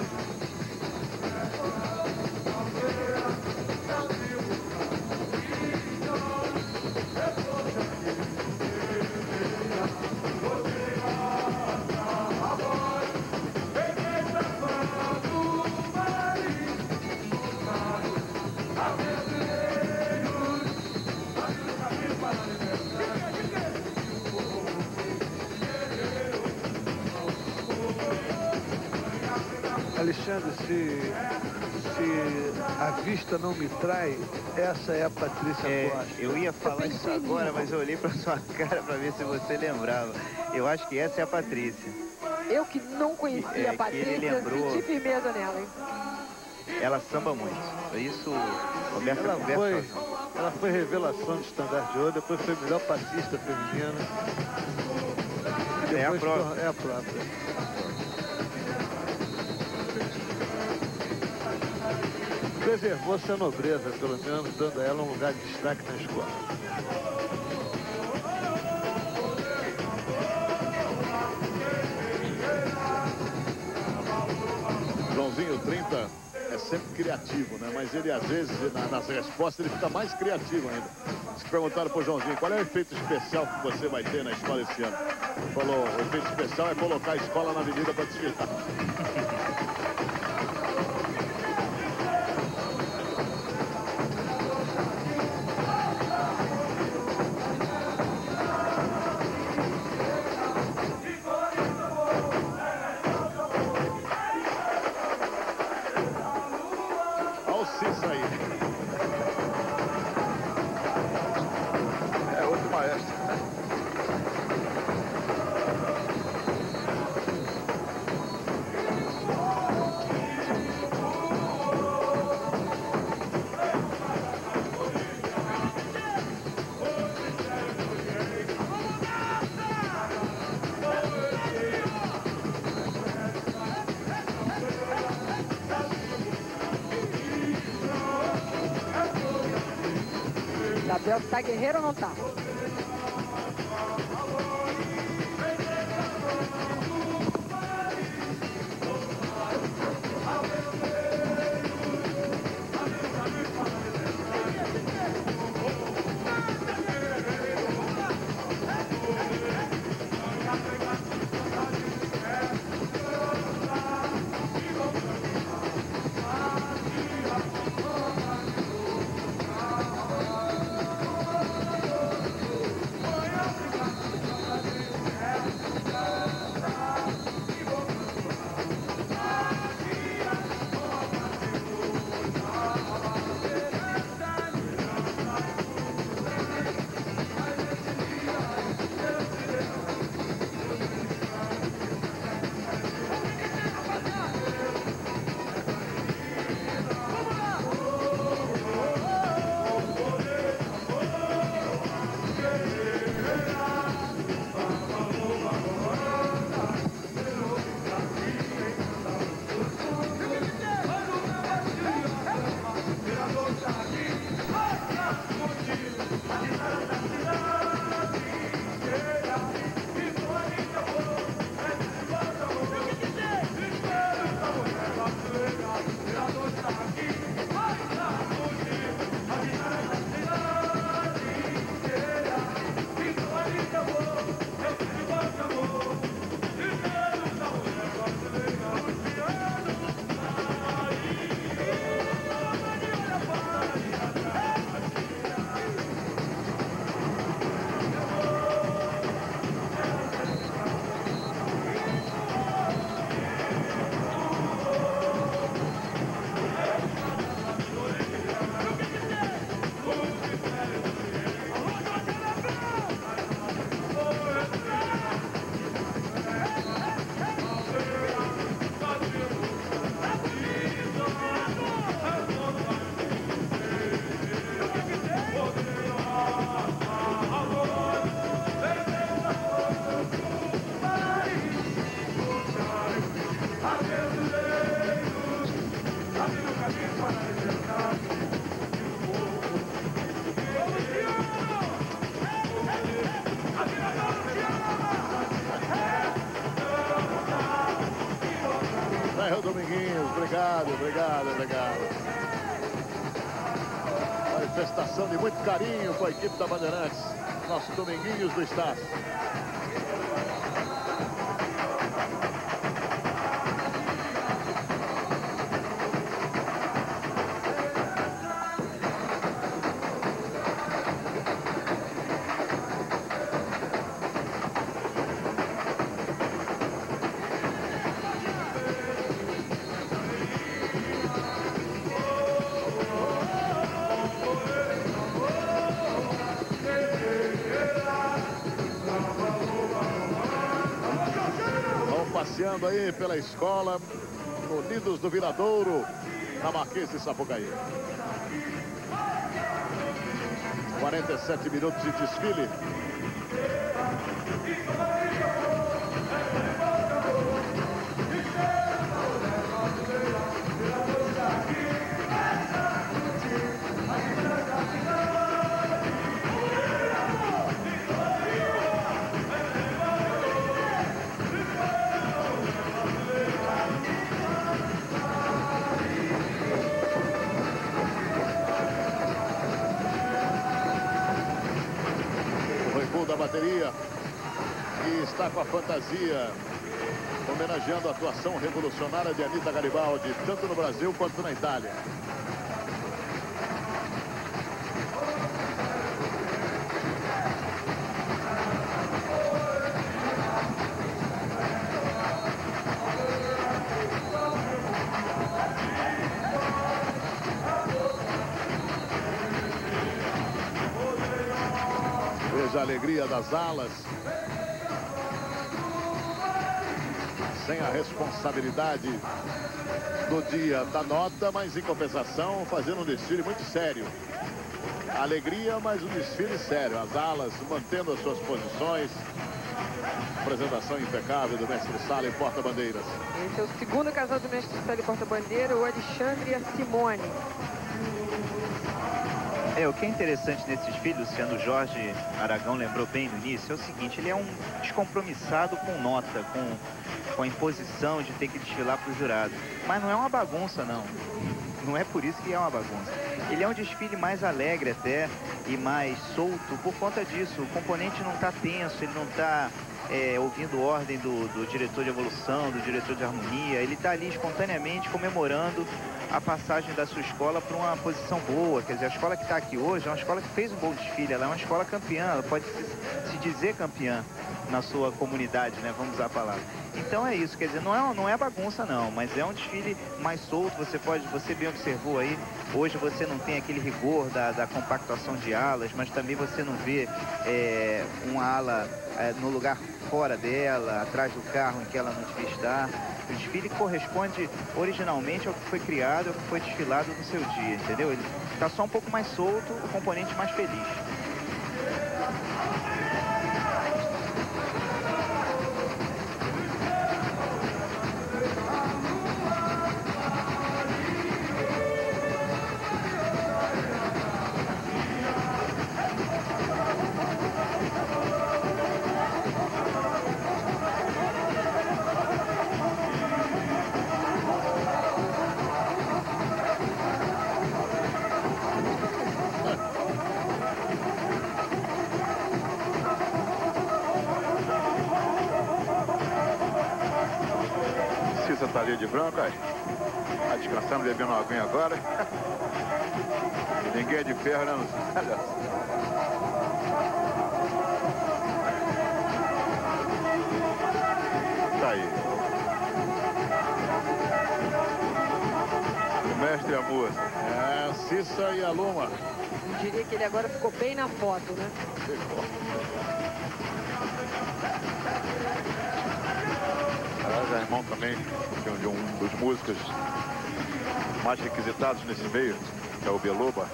L: Alexandre, se a vista não me trai, essa é a Patrícia Costa.
K: Eu ia falar isso agora, mas eu olhei para sua cara para ver se você lembrava. Eu acho que essa é a Patrícia.
E: Eu que não conhecia a Patrícia, senti firmeza nela, hein?
K: Ela samba muito. Isso, Roberto.
L: Ela foi revelação do Estandarte de Ouro, depois foi melhor passista feminina.
K: É a própria.
L: É a própria. Preservou-se a nobreza, pelo menos, dando a ela um lugar de destaque na escola.
B: Joãozinho 30 é sempre criativo, né? Mas ele, às vezes, nas respostas, ele fica mais criativo ainda. Se perguntaram pro Joãozinho, qual é o efeito especial que você vai ter na escola esse ano? Ele falou, o efeito especial é colocar a escola na avenida para desfilar.
E: Celso, tá guerreiro ou não tá?
B: Dominguinhos, obrigado. Manifestação de muito carinho com a equipe da Bandeirantes. Nosso Dominguinhos do Estácio. Passeando aí pela escola, Unidos do Viradouro, na Marquês de Sapucaí. 47 minutos de desfile. Da bateria e está com a fantasia homenageando a atuação revolucionária de Anita Garibaldi, tanto no Brasil quanto na Itália. A alegria das alas, sem a responsabilidade do dia da nota, mas em compensação fazendo um desfile muito sério. Alegria, mas um desfile sério. As alas mantendo as suas posições. Apresentação impecável do mestre Sala e porta-bandeiras.
E: Esse é o segundo casal do mestre Sala e porta-bandeira, o Alexandre e a Simone.
K: O que é interessante nesse desfile, Luciano, Jorge Aragão lembrou bem no início, é o seguinte, ele é um descompromissado com nota, com a imposição de ter que desfilar para o jurado. Mas não é uma bagunça, não. Não é por isso que é uma bagunça. Ele é um desfile mais alegre até e mais solto por conta disso. O componente não está tenso, ele não está ouvindo ordem do diretor de evolução, do diretor de harmonia. Ele está ali espontaneamente comemorando a passagem da sua escola para uma posição boa. Quer dizer, a escola que está aqui hoje é uma escola que fez um bom desfile, ela é uma escola campeã, ela pode se dizer campeã na sua comunidade, né? Vamos usar a palavra. Então é isso, quer dizer, não é bagunça não, mas é um desfile mais solto. Você bem observou aí, hoje você não tem aquele rigor da compactuação de alas, mas também você não vê uma ala no lugar fora dela, atrás do carro em que ela não devia estar. O desfile corresponde originalmente ao que foi criado, ao que foi desfilado no seu dia, entendeu? Ele está só um pouco mais solto, o componente mais feliz.
M: Tá ali de branco, aí. Tá descansando, bebendo uma aguinha agora. Ninguém é de ferro, né? Olha. Tá aí. O mestre e a moça.
B: Cissa e a Luma.
E: Eu diria que ele agora ficou bem na foto, né?
M: Aliás, é irmão também de um dos músicos mais requisitados nesse meio, que é o Beloba.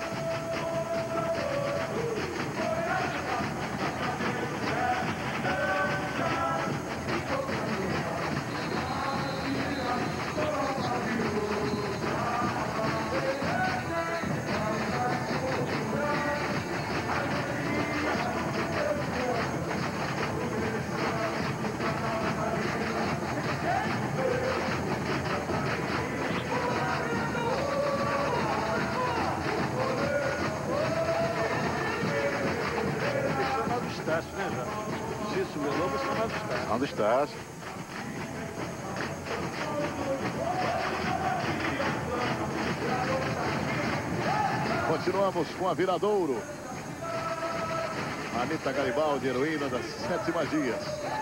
M: Onde estás?
B: Continuamos com a Viradouro. Anita Garibaldi, heroína das 7 magias.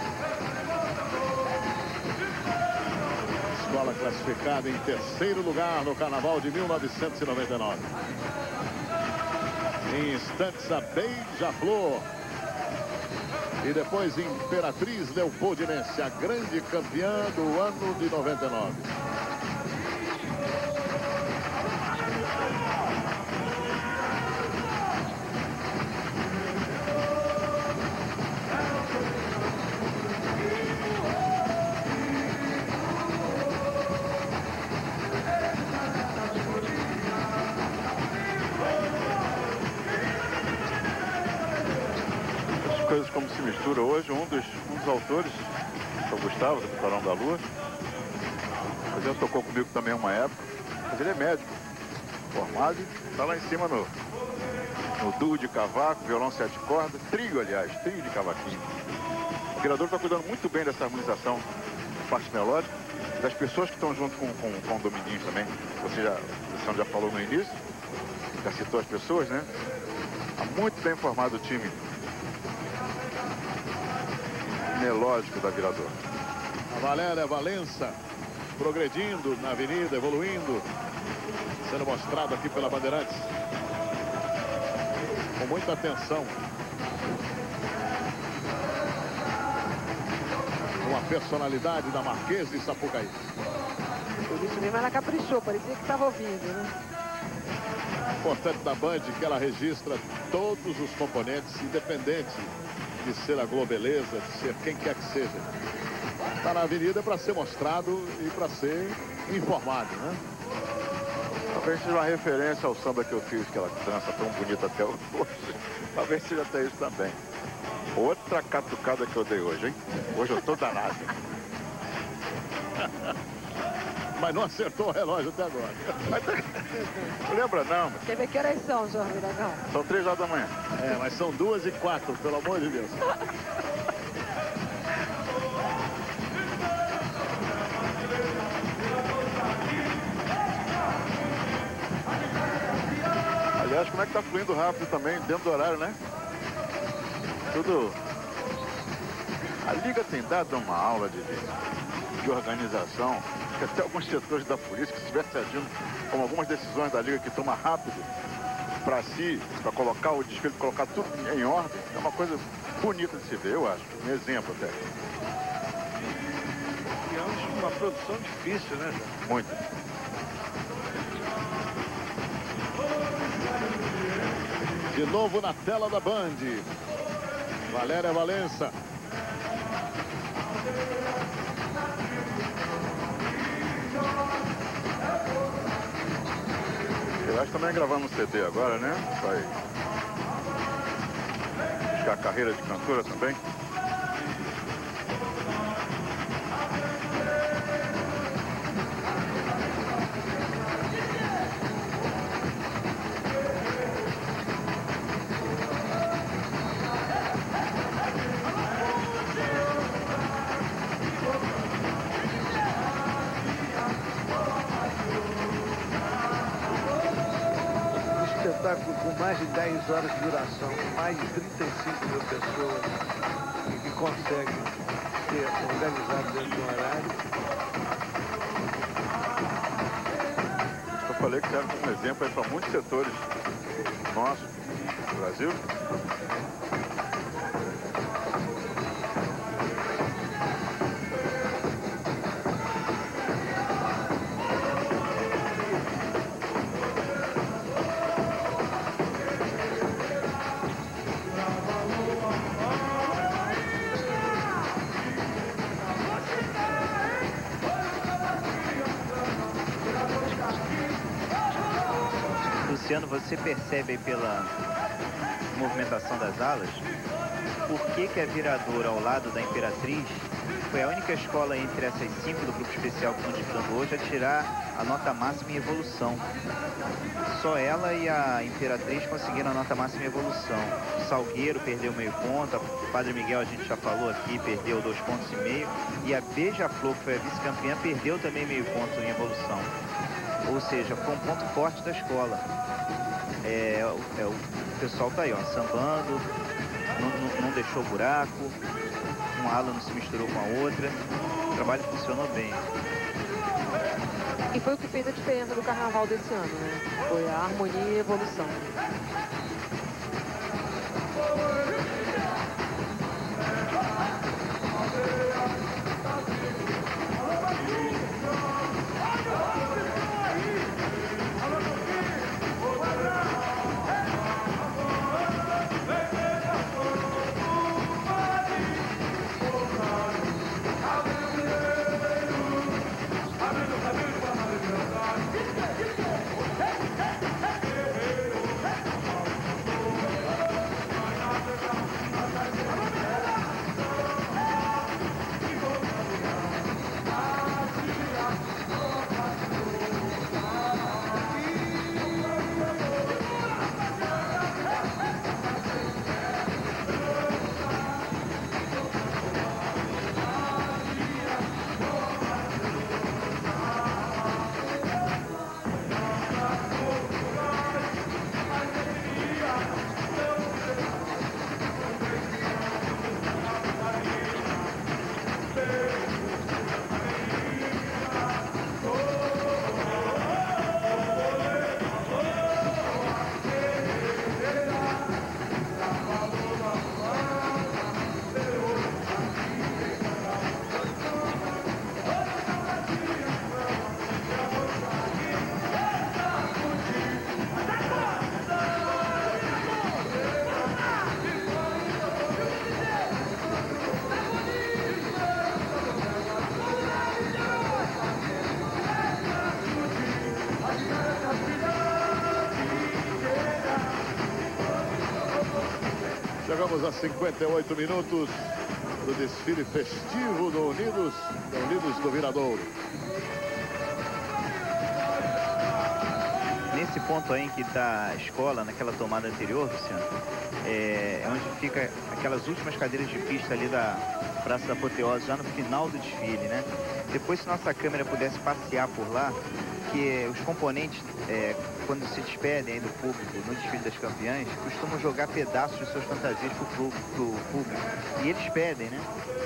B: Escola classificada em 3º lugar no Carnaval de 1999. Em instantes, a Beija-Flor. E depois Imperatriz Leopoldinense, a grande campeã do ano de 99.
M: Coisas como se mistura hoje, um dos autores, que é o Gustavo, do Tubarão da Lua. Mas ele tocou comigo também uma época, mas ele é médico, formado, está lá em cima no duo de cavaco, violão 7 cordas, trio, aliás, trio de cavaquinho. O Viradouro está cuidando muito bem dessa harmonização, parte melódica, das pessoas que estão junto com o Dominguinhos também. O Luciano já falou no início, já citou as pessoas, né? Está muito bem formado o time melódico da Viradouro.
B: A Valéria Valença progredindo na avenida, evoluindo, sendo mostrado aqui pela Bandeirantes com muita atenção, com a personalidade da Marquesa de Sapucaí.
E: Por isso mesmo ela caprichou, parecia que estava ouvindo, né?
B: Importante da Band que ela registra todos os componentes, independente de ser a Globeleza, de ser quem quer que seja. Está na avenida para ser mostrado e para ser informado, né?
M: Talvez seja uma referência ao samba que eu fiz, aquela dança tão bonita até hoje. Talvez seja até isso também. Outra catucada que eu dei hoje, hein? Hoje eu tô danado.
B: Mas não acertou o relógio até agora.
M: Não lembra não?
E: Quer ver que horas são, Jorge Miragão?
M: São 3 horas da manhã.
B: É, mas são 2h04, pelo amor de Deus.
M: Aliás, como é que tá fluindo rápido também, dentro do horário, né? Tudo... A Liga tem dado uma aula de organização, que até alguns setores da polícia, que se estivesse agindo como algumas decisões da Liga que toma rápido para si, para colocar o desfile, colocar tudo em ordem, é uma coisa bonita de se ver, eu acho. Um exemplo até.
L: E é uma produção difícil, né?
M: Muito.
B: De novo na tela da Band. Valéria Valença.
M: Eu acho também gravando um CD agora, né? Vai buscar a carreira de cantora também.
N: Com mais de 10 horas de duração, mais de 35 mil pessoas que conseguem ser organizados dentro do horário.
M: Eu falei que serve como exemplo para muitos setores nossos do Brasil.
K: Luciano, você percebe aí pela movimentação das alas por que a Viradouro ao lado da Imperatriz foi a única escola entre essas 5 do grupo especial que estão disputando hoje a tirar a nota máxima em evolução. Só ela e a Imperatriz conseguiram a nota máxima em evolução. O Salgueiro perdeu meio ponto, o Padre Miguel, a gente já falou aqui, perdeu 2,5 pontos. E a Beija-Flor, que foi a vice-campeã, perdeu também meio ponto em evolução. Ou seja, foi um ponto forte da escola. O pessoal tá aí, ó, sambando, não deixou buraco, uma ala não se misturou com a outra, o trabalho funcionou bem.
E: E foi o que fez a diferença do carnaval desse ano, né? Foi a harmonia e a evolução.
B: Vamos a 58 minutos do desfile festivo do Unidos do Viradouro.
K: Nesse ponto aí em que está a escola, naquela tomada anterior, Luciano, é onde fica aquelas últimas cadeiras de pista ali da Praça da Apoteose, já no final do desfile, né? Depois, se nossa câmera pudesse passear por lá, que os componentes, quando se despedem aí do público no desfile das campeãs, costumam jogar pedaços de suas fantasias pro público. E eles pedem, né?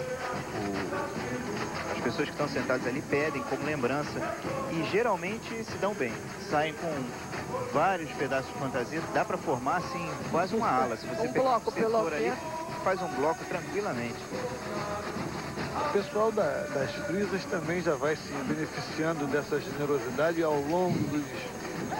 K: As pessoas que estão sentadas ali pedem como lembrança e geralmente se dão bem. Saem com vários pedaços de fantasia, dá para formar assim quase uma ala. Se você pegar um setor ali, faz um bloco tranquilamente.
N: O pessoal das frisas também já vai se beneficiando dessa generosidade ao longo do desfile.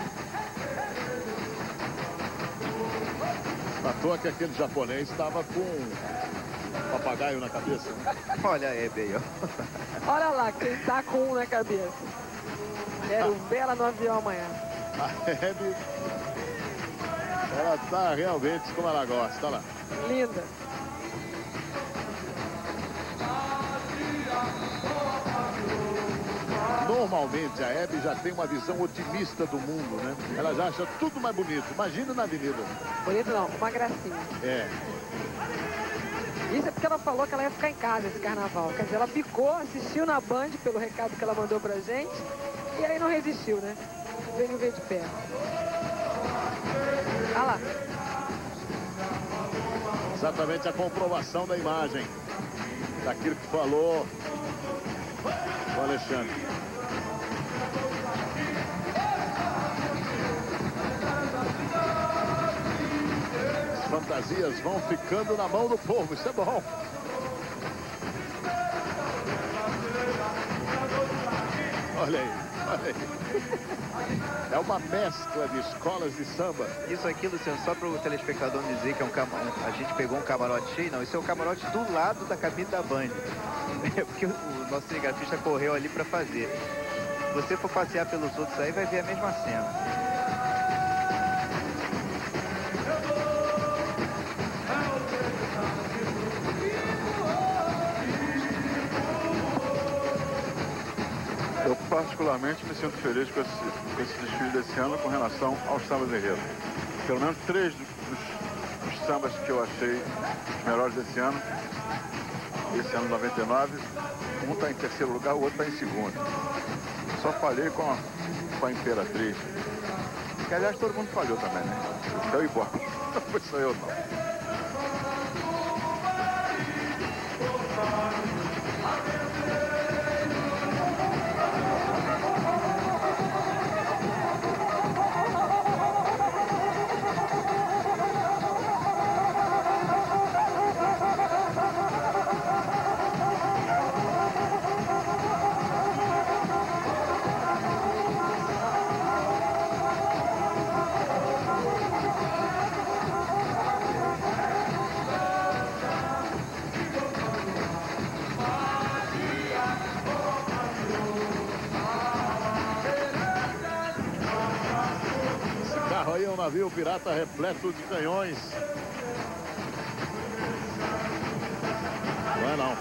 B: À toa que aquele japonês estava com um papagaio na cabeça.
K: Olha a Hebe aí, ó.
E: Olha lá, quem tá com um na cabeça. Quero ver ela no avião amanhã.
B: A Hebe, ela tá realmente como ela gosta, olha lá.
E: Linda.
B: Normalmente a Hebe já tem uma visão otimista do mundo, né? Ela já acha tudo mais bonito. Imagina na avenida.
E: Bonito não, uma gracinha.
B: É.
E: Isso é porque ela falou que ela ia ficar em casa esse carnaval. Quer dizer, ela picou, assistiu na Band pelo recado que ela mandou pra gente. E aí não resistiu, né? Veio ver de pé. Olha lá.
B: Exatamente a comprovação da imagem. Daquilo que falou o Alexandre. As fantasias vão ficando na mão do povo, isso é bom. Olha aí, olha aí. É uma mescla de escolas de samba.
K: Isso aqui, Luciano, só para o telespectador dizer que a gente pegou um camarote cheio. Não, esse é o camarote do lado da cabine da Band. Porque o nosso cinegrafista correu ali para fazer. Se você for passear pelos outros aí, vai ver a mesma cena.
M: Eu particularmente me sinto feliz com esse desfile desse ano com relação aos sambas enredo. Pelo menos 3 dos sambas que eu achei os melhores desse ano 99, um está em terceiro lugar, o outro está em segundo. Só falhei com a Imperatriz. Que aliás todo mundo falhou também, né? Então e Borges. Não foi só eu não.
B: Aí é um navio pirata repleto de canhões. Não é não.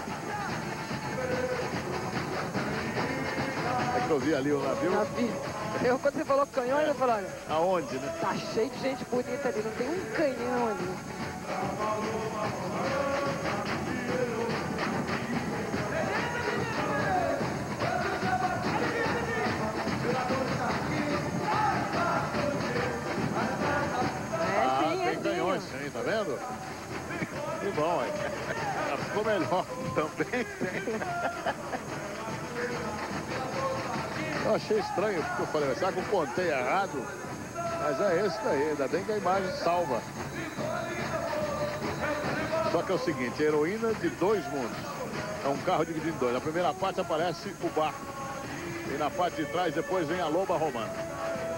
B: É que eu vi ali o navio.
E: Quando você falou canhões, eu falei, olha.
B: Aonde, né?
E: Tá cheio de gente bonita ali, não tem um canhão ali.
B: Sim, tá vendo? Que bom, aí. Já ficou melhor.
C: Também tem.
B: Eu achei estranho, porque eu falei, será que eu contei errado? Mas é esse daí, ainda bem que a imagem salva. Só que é o seguinte, a heroína de 2 mundos. É um carro dividido em 2. Na primeira parte aparece o barco. E na parte de trás depois vem a loba romana.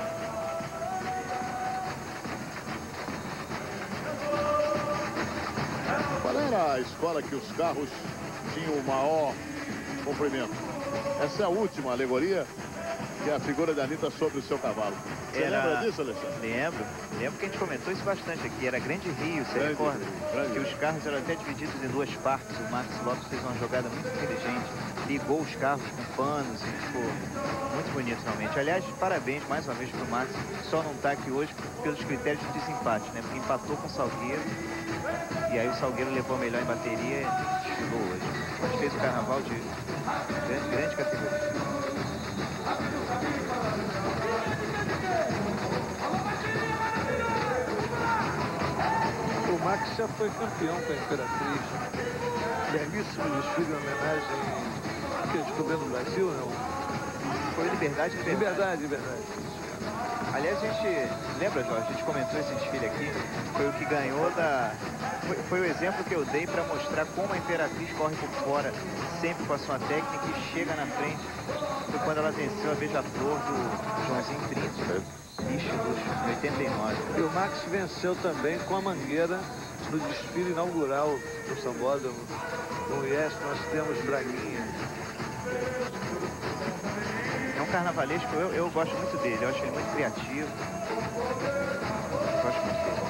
B: Qual era a escola que os carros tinham o maior comprimento? Essa é a última alegoria. que é a figura da Anitta sobre o seu cavalo. Você lembra disso, Alexandre?
K: Lembro que a gente comentou isso bastante aqui. Era Grande Rio, você recorda? Que os carros eram até divididos em duas partes. O Max Lopes fez uma jogada muito inteligente. Ligou os carros com panos e ficou muito bonito realmente. Aliás, parabéns mais uma vez para o Max. Só não está aqui hoje pelos critérios de desempate, né? Porque empatou com o Salgueiro. E aí o Salgueiro levou melhor em bateria e desfilou hoje. Mas fez o carnaval de grande categoria.
N: O Max já foi campeão com a Imperatriz. Belíssimo desfile em homenagem que descobriu no Brasil, não?
K: Foi Liberdade.
N: Liberdade.
K: Aliás, a gente lembra, Jorge, a gente comentou esse desfile aqui, foi o que ganhou foi o exemplo que eu dei para mostrar como a Imperatriz corre por fora, sempre com a sua técnica e chega na frente. Foi quando ela venceu a Beija-Flor do Joãozinho 30, bicho dos 89.
N: E o Max venceu também com a Mangueira no desfile inaugural do Sambódromo. No IES nós temos Braguinha.
K: É um carnavalesco, eu gosto muito dele, eu acho ele muito criativo. Gosto muito dele.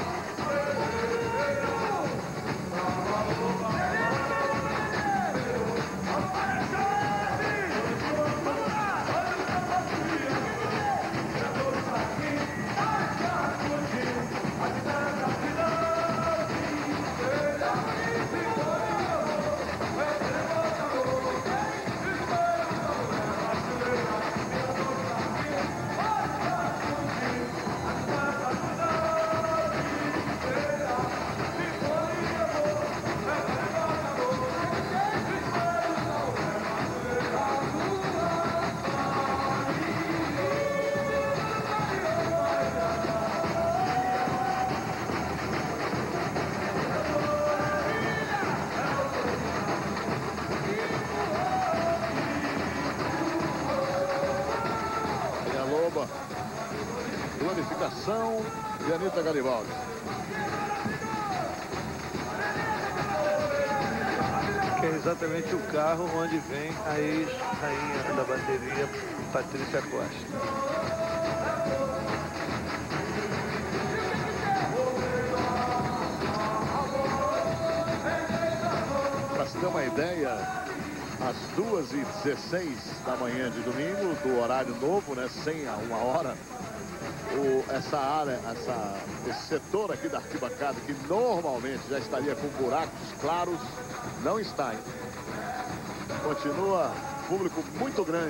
B: Glorificação de Anitta Garibaldi.
N: Que é exatamente o carro onde vem a ex-rainha da bateria, Patrícia Costa.
B: Para se ter uma ideia, às 2h16 da manhã de domingo, do horário novo, né, sem a 1 hora, essa área, esse setor aqui da arquibancada, que normalmente já estaria com buracos claros, não está, hein? Continua público muito grande.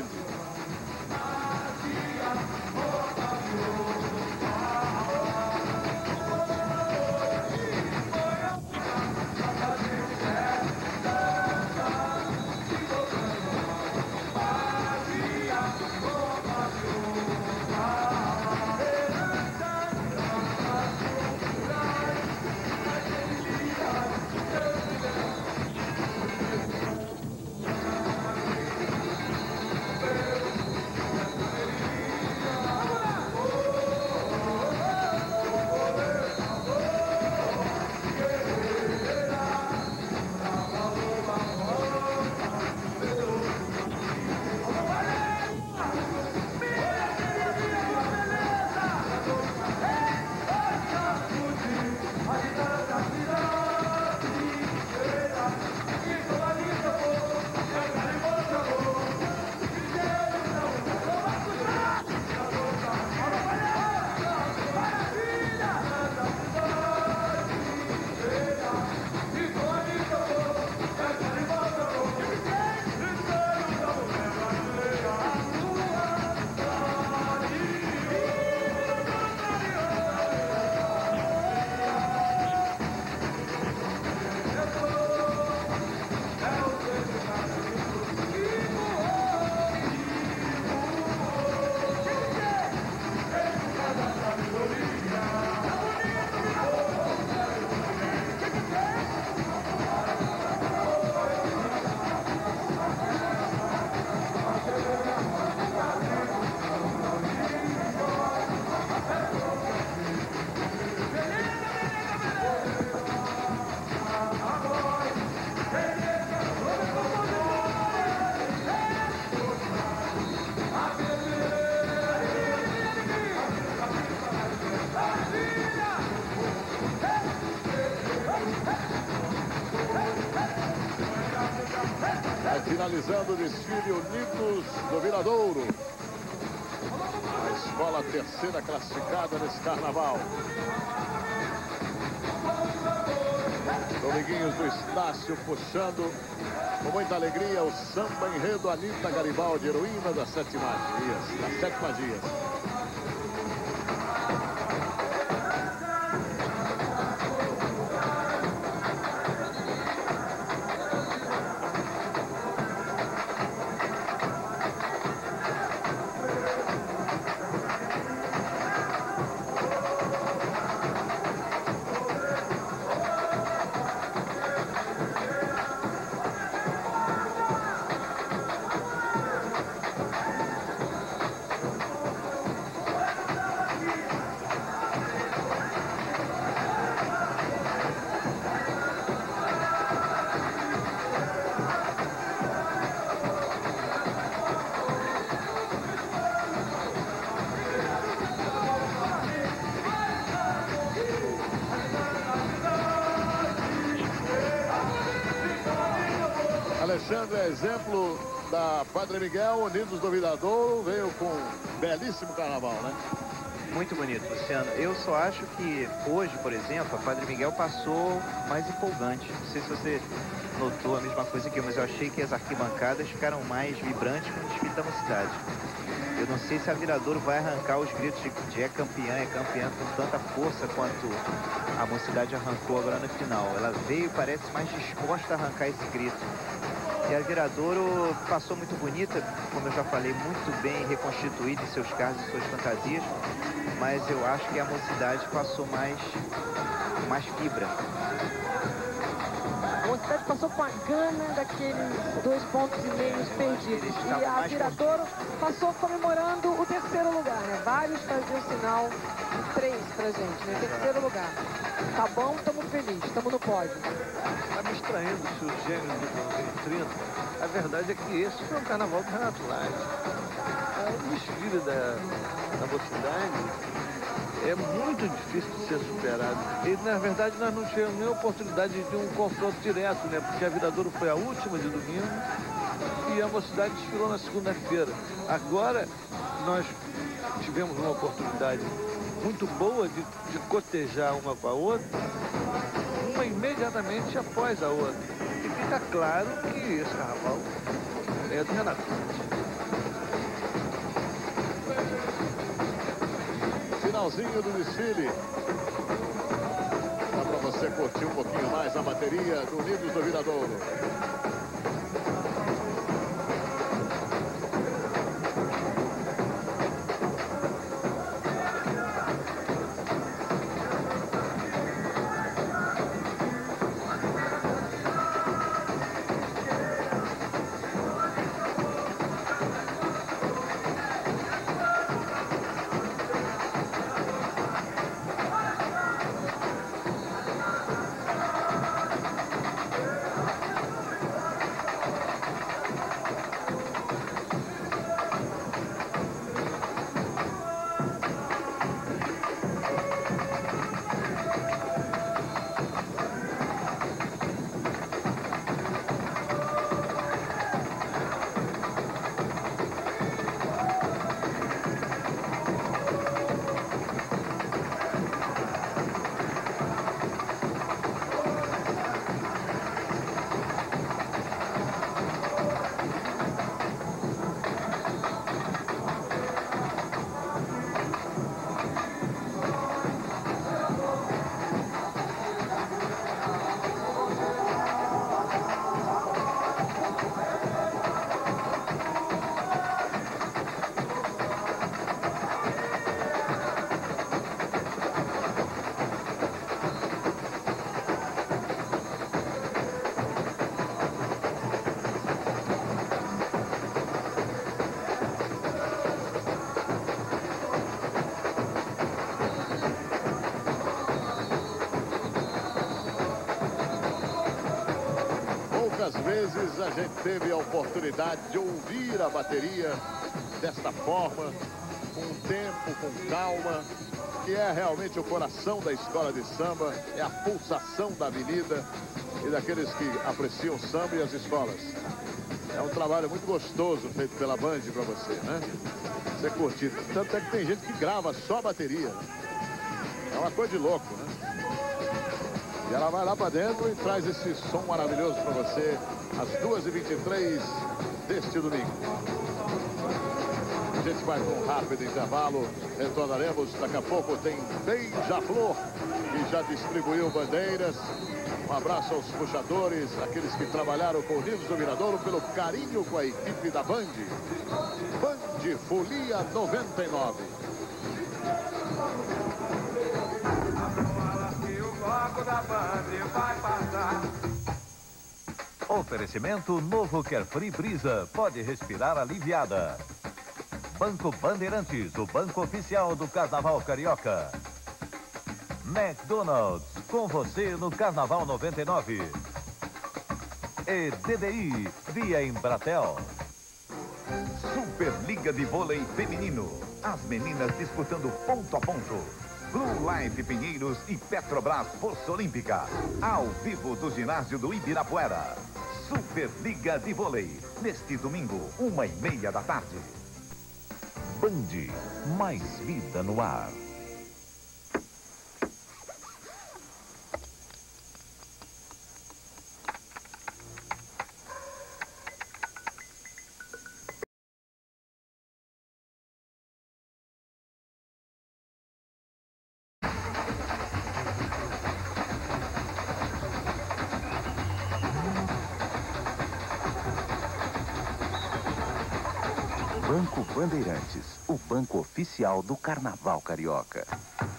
B: Finalizando o desfile Unidos do Viradouro. A escola terceira classificada nesse carnaval. Dominguinhos do Estácio puxando com muita alegria o samba enredo Anita Garibaldi, heroína das Sete Magias. Das Sete Magias. Alexandre é exemplo da Padre Miguel, Unidos do Viradouro, veio com um belíssimo carnaval, né?
K: Muito bonito, Luciano. Eu só acho que hoje, por exemplo, a Padre Miguel passou mais empolgante. Não sei se você notou a mesma coisa que eu, mas eu achei que as arquibancadas ficaram mais vibrantes com o desfile da mocidade. Eu não sei se a Viradouro vai arrancar os gritos de é campeã com tanta força quanto a mocidade arrancou agora no final. Ela veio, parece, mais disposta a arrancar esse grito. E a Viradouro passou muito bonita, como eu já falei, muito bem reconstituída em seus carros e suas fantasias, mas eu acho que a mocidade passou mais fibra.
E: A mocidade passou com a gana daqueles 2,5 pontos perdidos. E a Viradouro passou comemorando o terceiro lugar, né? Vários faziam sinal de 3 pra gente, né? Terceiro lugar. Tá bom, estamos felizes, estamos no pódio.
N: Está me extraindo se os gênios do 30. A verdade é que esse foi um carnaval do Renato Lage. O desfile da mocidade é muito difícil de ser superado. E, na verdade, nós não tivemos nem a oportunidade de um confronto direto, né? Porque a Viradouro foi a última de domingo e a mocidade desfilou na segunda-feira. Agora, nós tivemos uma oportunidade muito boa de cotejar uma com a outra, uma imediatamente após a outra. E fica claro que esse carnaval é do Renato.
B: Finalzinho do desfile. Dá para você curtir um pouquinho mais a bateria do Unidos do Viradouro. Poucas vezes a gente teve a oportunidade de ouvir a bateria desta forma, com tempo, com calma, que é realmente o coração da escola de samba, é a pulsação da avenida e daqueles que apreciam o samba e as escolas. É um trabalho muito gostoso feito pela Band para você, né? Você curtir. Tanto é que tem gente que grava só a bateria. É uma coisa de louco, né? E ela vai lá para dentro e traz esse som maravilhoso para você às 2h23 deste domingo. A gente vai com um rápido intervalo. Retornaremos. Daqui a pouco tem Beija-Flor, que já distribuiu bandeiras. Um abraço aos puxadores, aqueles que trabalharam com o Unidos do Viradouro pelo carinho com a equipe da Band. Band Folia 99.
O: Oferecimento novo Carefree Brisa. Pode respirar aliviada. Banco Bandeirantes, o banco oficial do Carnaval Carioca. McDonald's, com você no Carnaval 99. E DDI, via Embratel. Superliga de Vôlei Feminino. As meninas disputando ponto a ponto. Blue Life Pinheiros e Petrobras Força Olímpica. Ao vivo do ginásio do Ibirapuera. Superliga de Vôlei. Neste domingo, 1h30 da tarde. Band, mais vida no ar. Banco Bandeirantes, o banco oficial do Carnaval Carioca.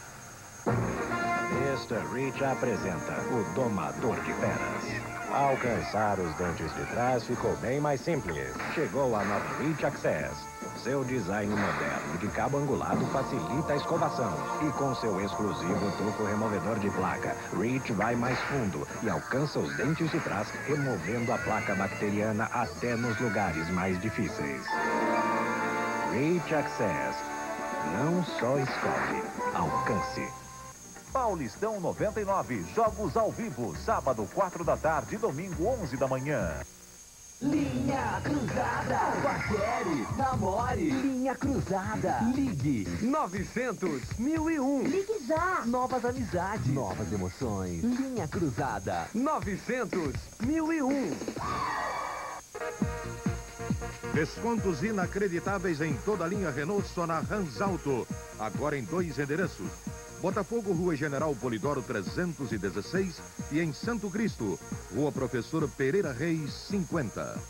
P: Mr. Rich apresenta o Domador de Feras. Alcançar os dentes de trás ficou bem mais simples. Chegou a nova Rich Access. Seu design moderno de cabo angulado facilita a escovação. E com seu exclusivo truco removedor de placa, Rich vai mais fundo e alcança os dentes de trás, removendo a placa bacteriana até nos lugares mais difíceis. Rich Access. Não só escove, alcance.
O: Paulistão 99, jogos ao vivo, sábado 4 da tarde, domingo 11 da manhã.
Q: Linha Cruzada. Paquere, namore. Linha Cruzada. Ligue
R: 900-1001.
Q: Ligue já. Novas amizades. Novas emoções. Linha Cruzada.
R: 900-1001.
S: Descontos inacreditáveis em toda a linha Renault só na Ransalto. Agora em 2 endereços. Botafogo, Rua General Polidoro 316 e em Santo Cristo, Rua Professor Pereira Reis 50.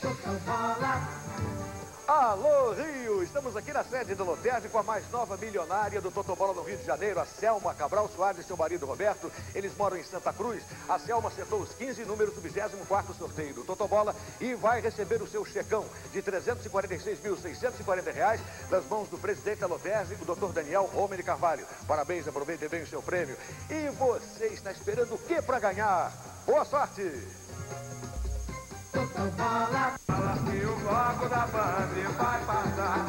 T: Alô, Rio! Estamos aqui na sede do Loterde com a mais nova milionária do Totobola no Rio de Janeiro, a Selma Cabral Soares e seu marido Roberto. Eles moram em Santa Cruz. A Selma acertou os 15 números do 24º sorteio do Totobola e vai receber o seu checão de R$ 346.640 das mãos do presidente da Loterde, o Dr. Daniel Homem de Carvalho. Parabéns, aproveite bem o seu prêmio. E você está esperando o que para ganhar? Boa sorte!
A: Totobola, fala que o bloco da Band vai passar.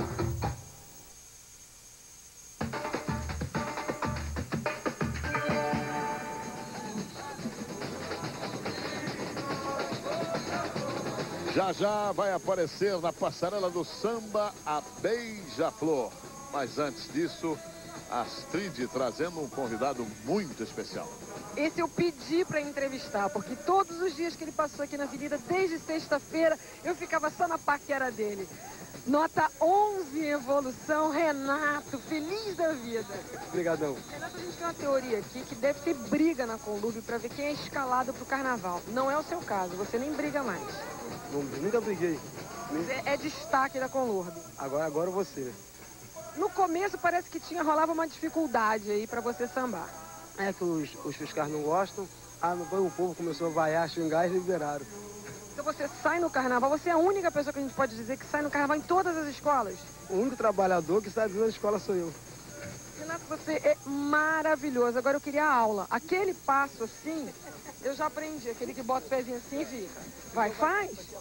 B: Já já vai aparecer na passarela do samba a Beija-Flor. Mas antes disso, a Astrid trazendo um convidado muito especial.
E: Esse eu pedi para entrevistar, porque todos os dias que ele passou aqui na avenida, desde sexta-feira, eu ficava só na paquera dele. Nota 11 em evolução, Renato, feliz da vida.
U: Obrigadão.
E: Renato, a gente tem uma teoria aqui que deve ter briga na Conlurb para ver quem é escalado pro carnaval. Não é o seu caso, você nem briga mais.
U: Nunca briguei.
E: Você é destaque da Conlurb.
U: Agora você.
E: No começo parece que rolava uma dificuldade aí para você sambar.
U: É que os fiscais não gostam. O povo começou a vaiar, xingar e liberaram.
E: Então você sai no carnaval, você é a única pessoa que a gente pode dizer que sai no carnaval em todas as escolas?
U: O único trabalhador que sai da escola sou eu.
E: Renato, você é maravilhoso. Agora eu queria a aula. Aquele passo assim, eu já aprendi. Aquele que bota o pezinho assim e fica. Vai, faz. Esse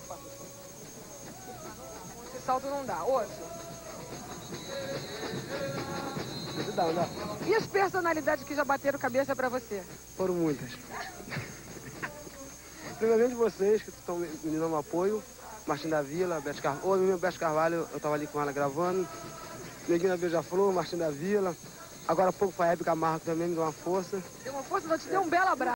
E: salto não dá. Outro.
U: Dá.
E: E as personalidades que já bateram cabeça pra você?
U: Foram muitas. Primeiramente vocês, que estão me dando apoio. Martim da Vila, Beth Carvalho. Hoje mesmo, Beth Carvalho, eu tava ali com ela gravando. Neguinho da Beija-Flor, Martim da Vila. Agora há pouco foi a Hebe Camargo também, me deu uma força.
E: Deu uma força, não te deu um belo abraço.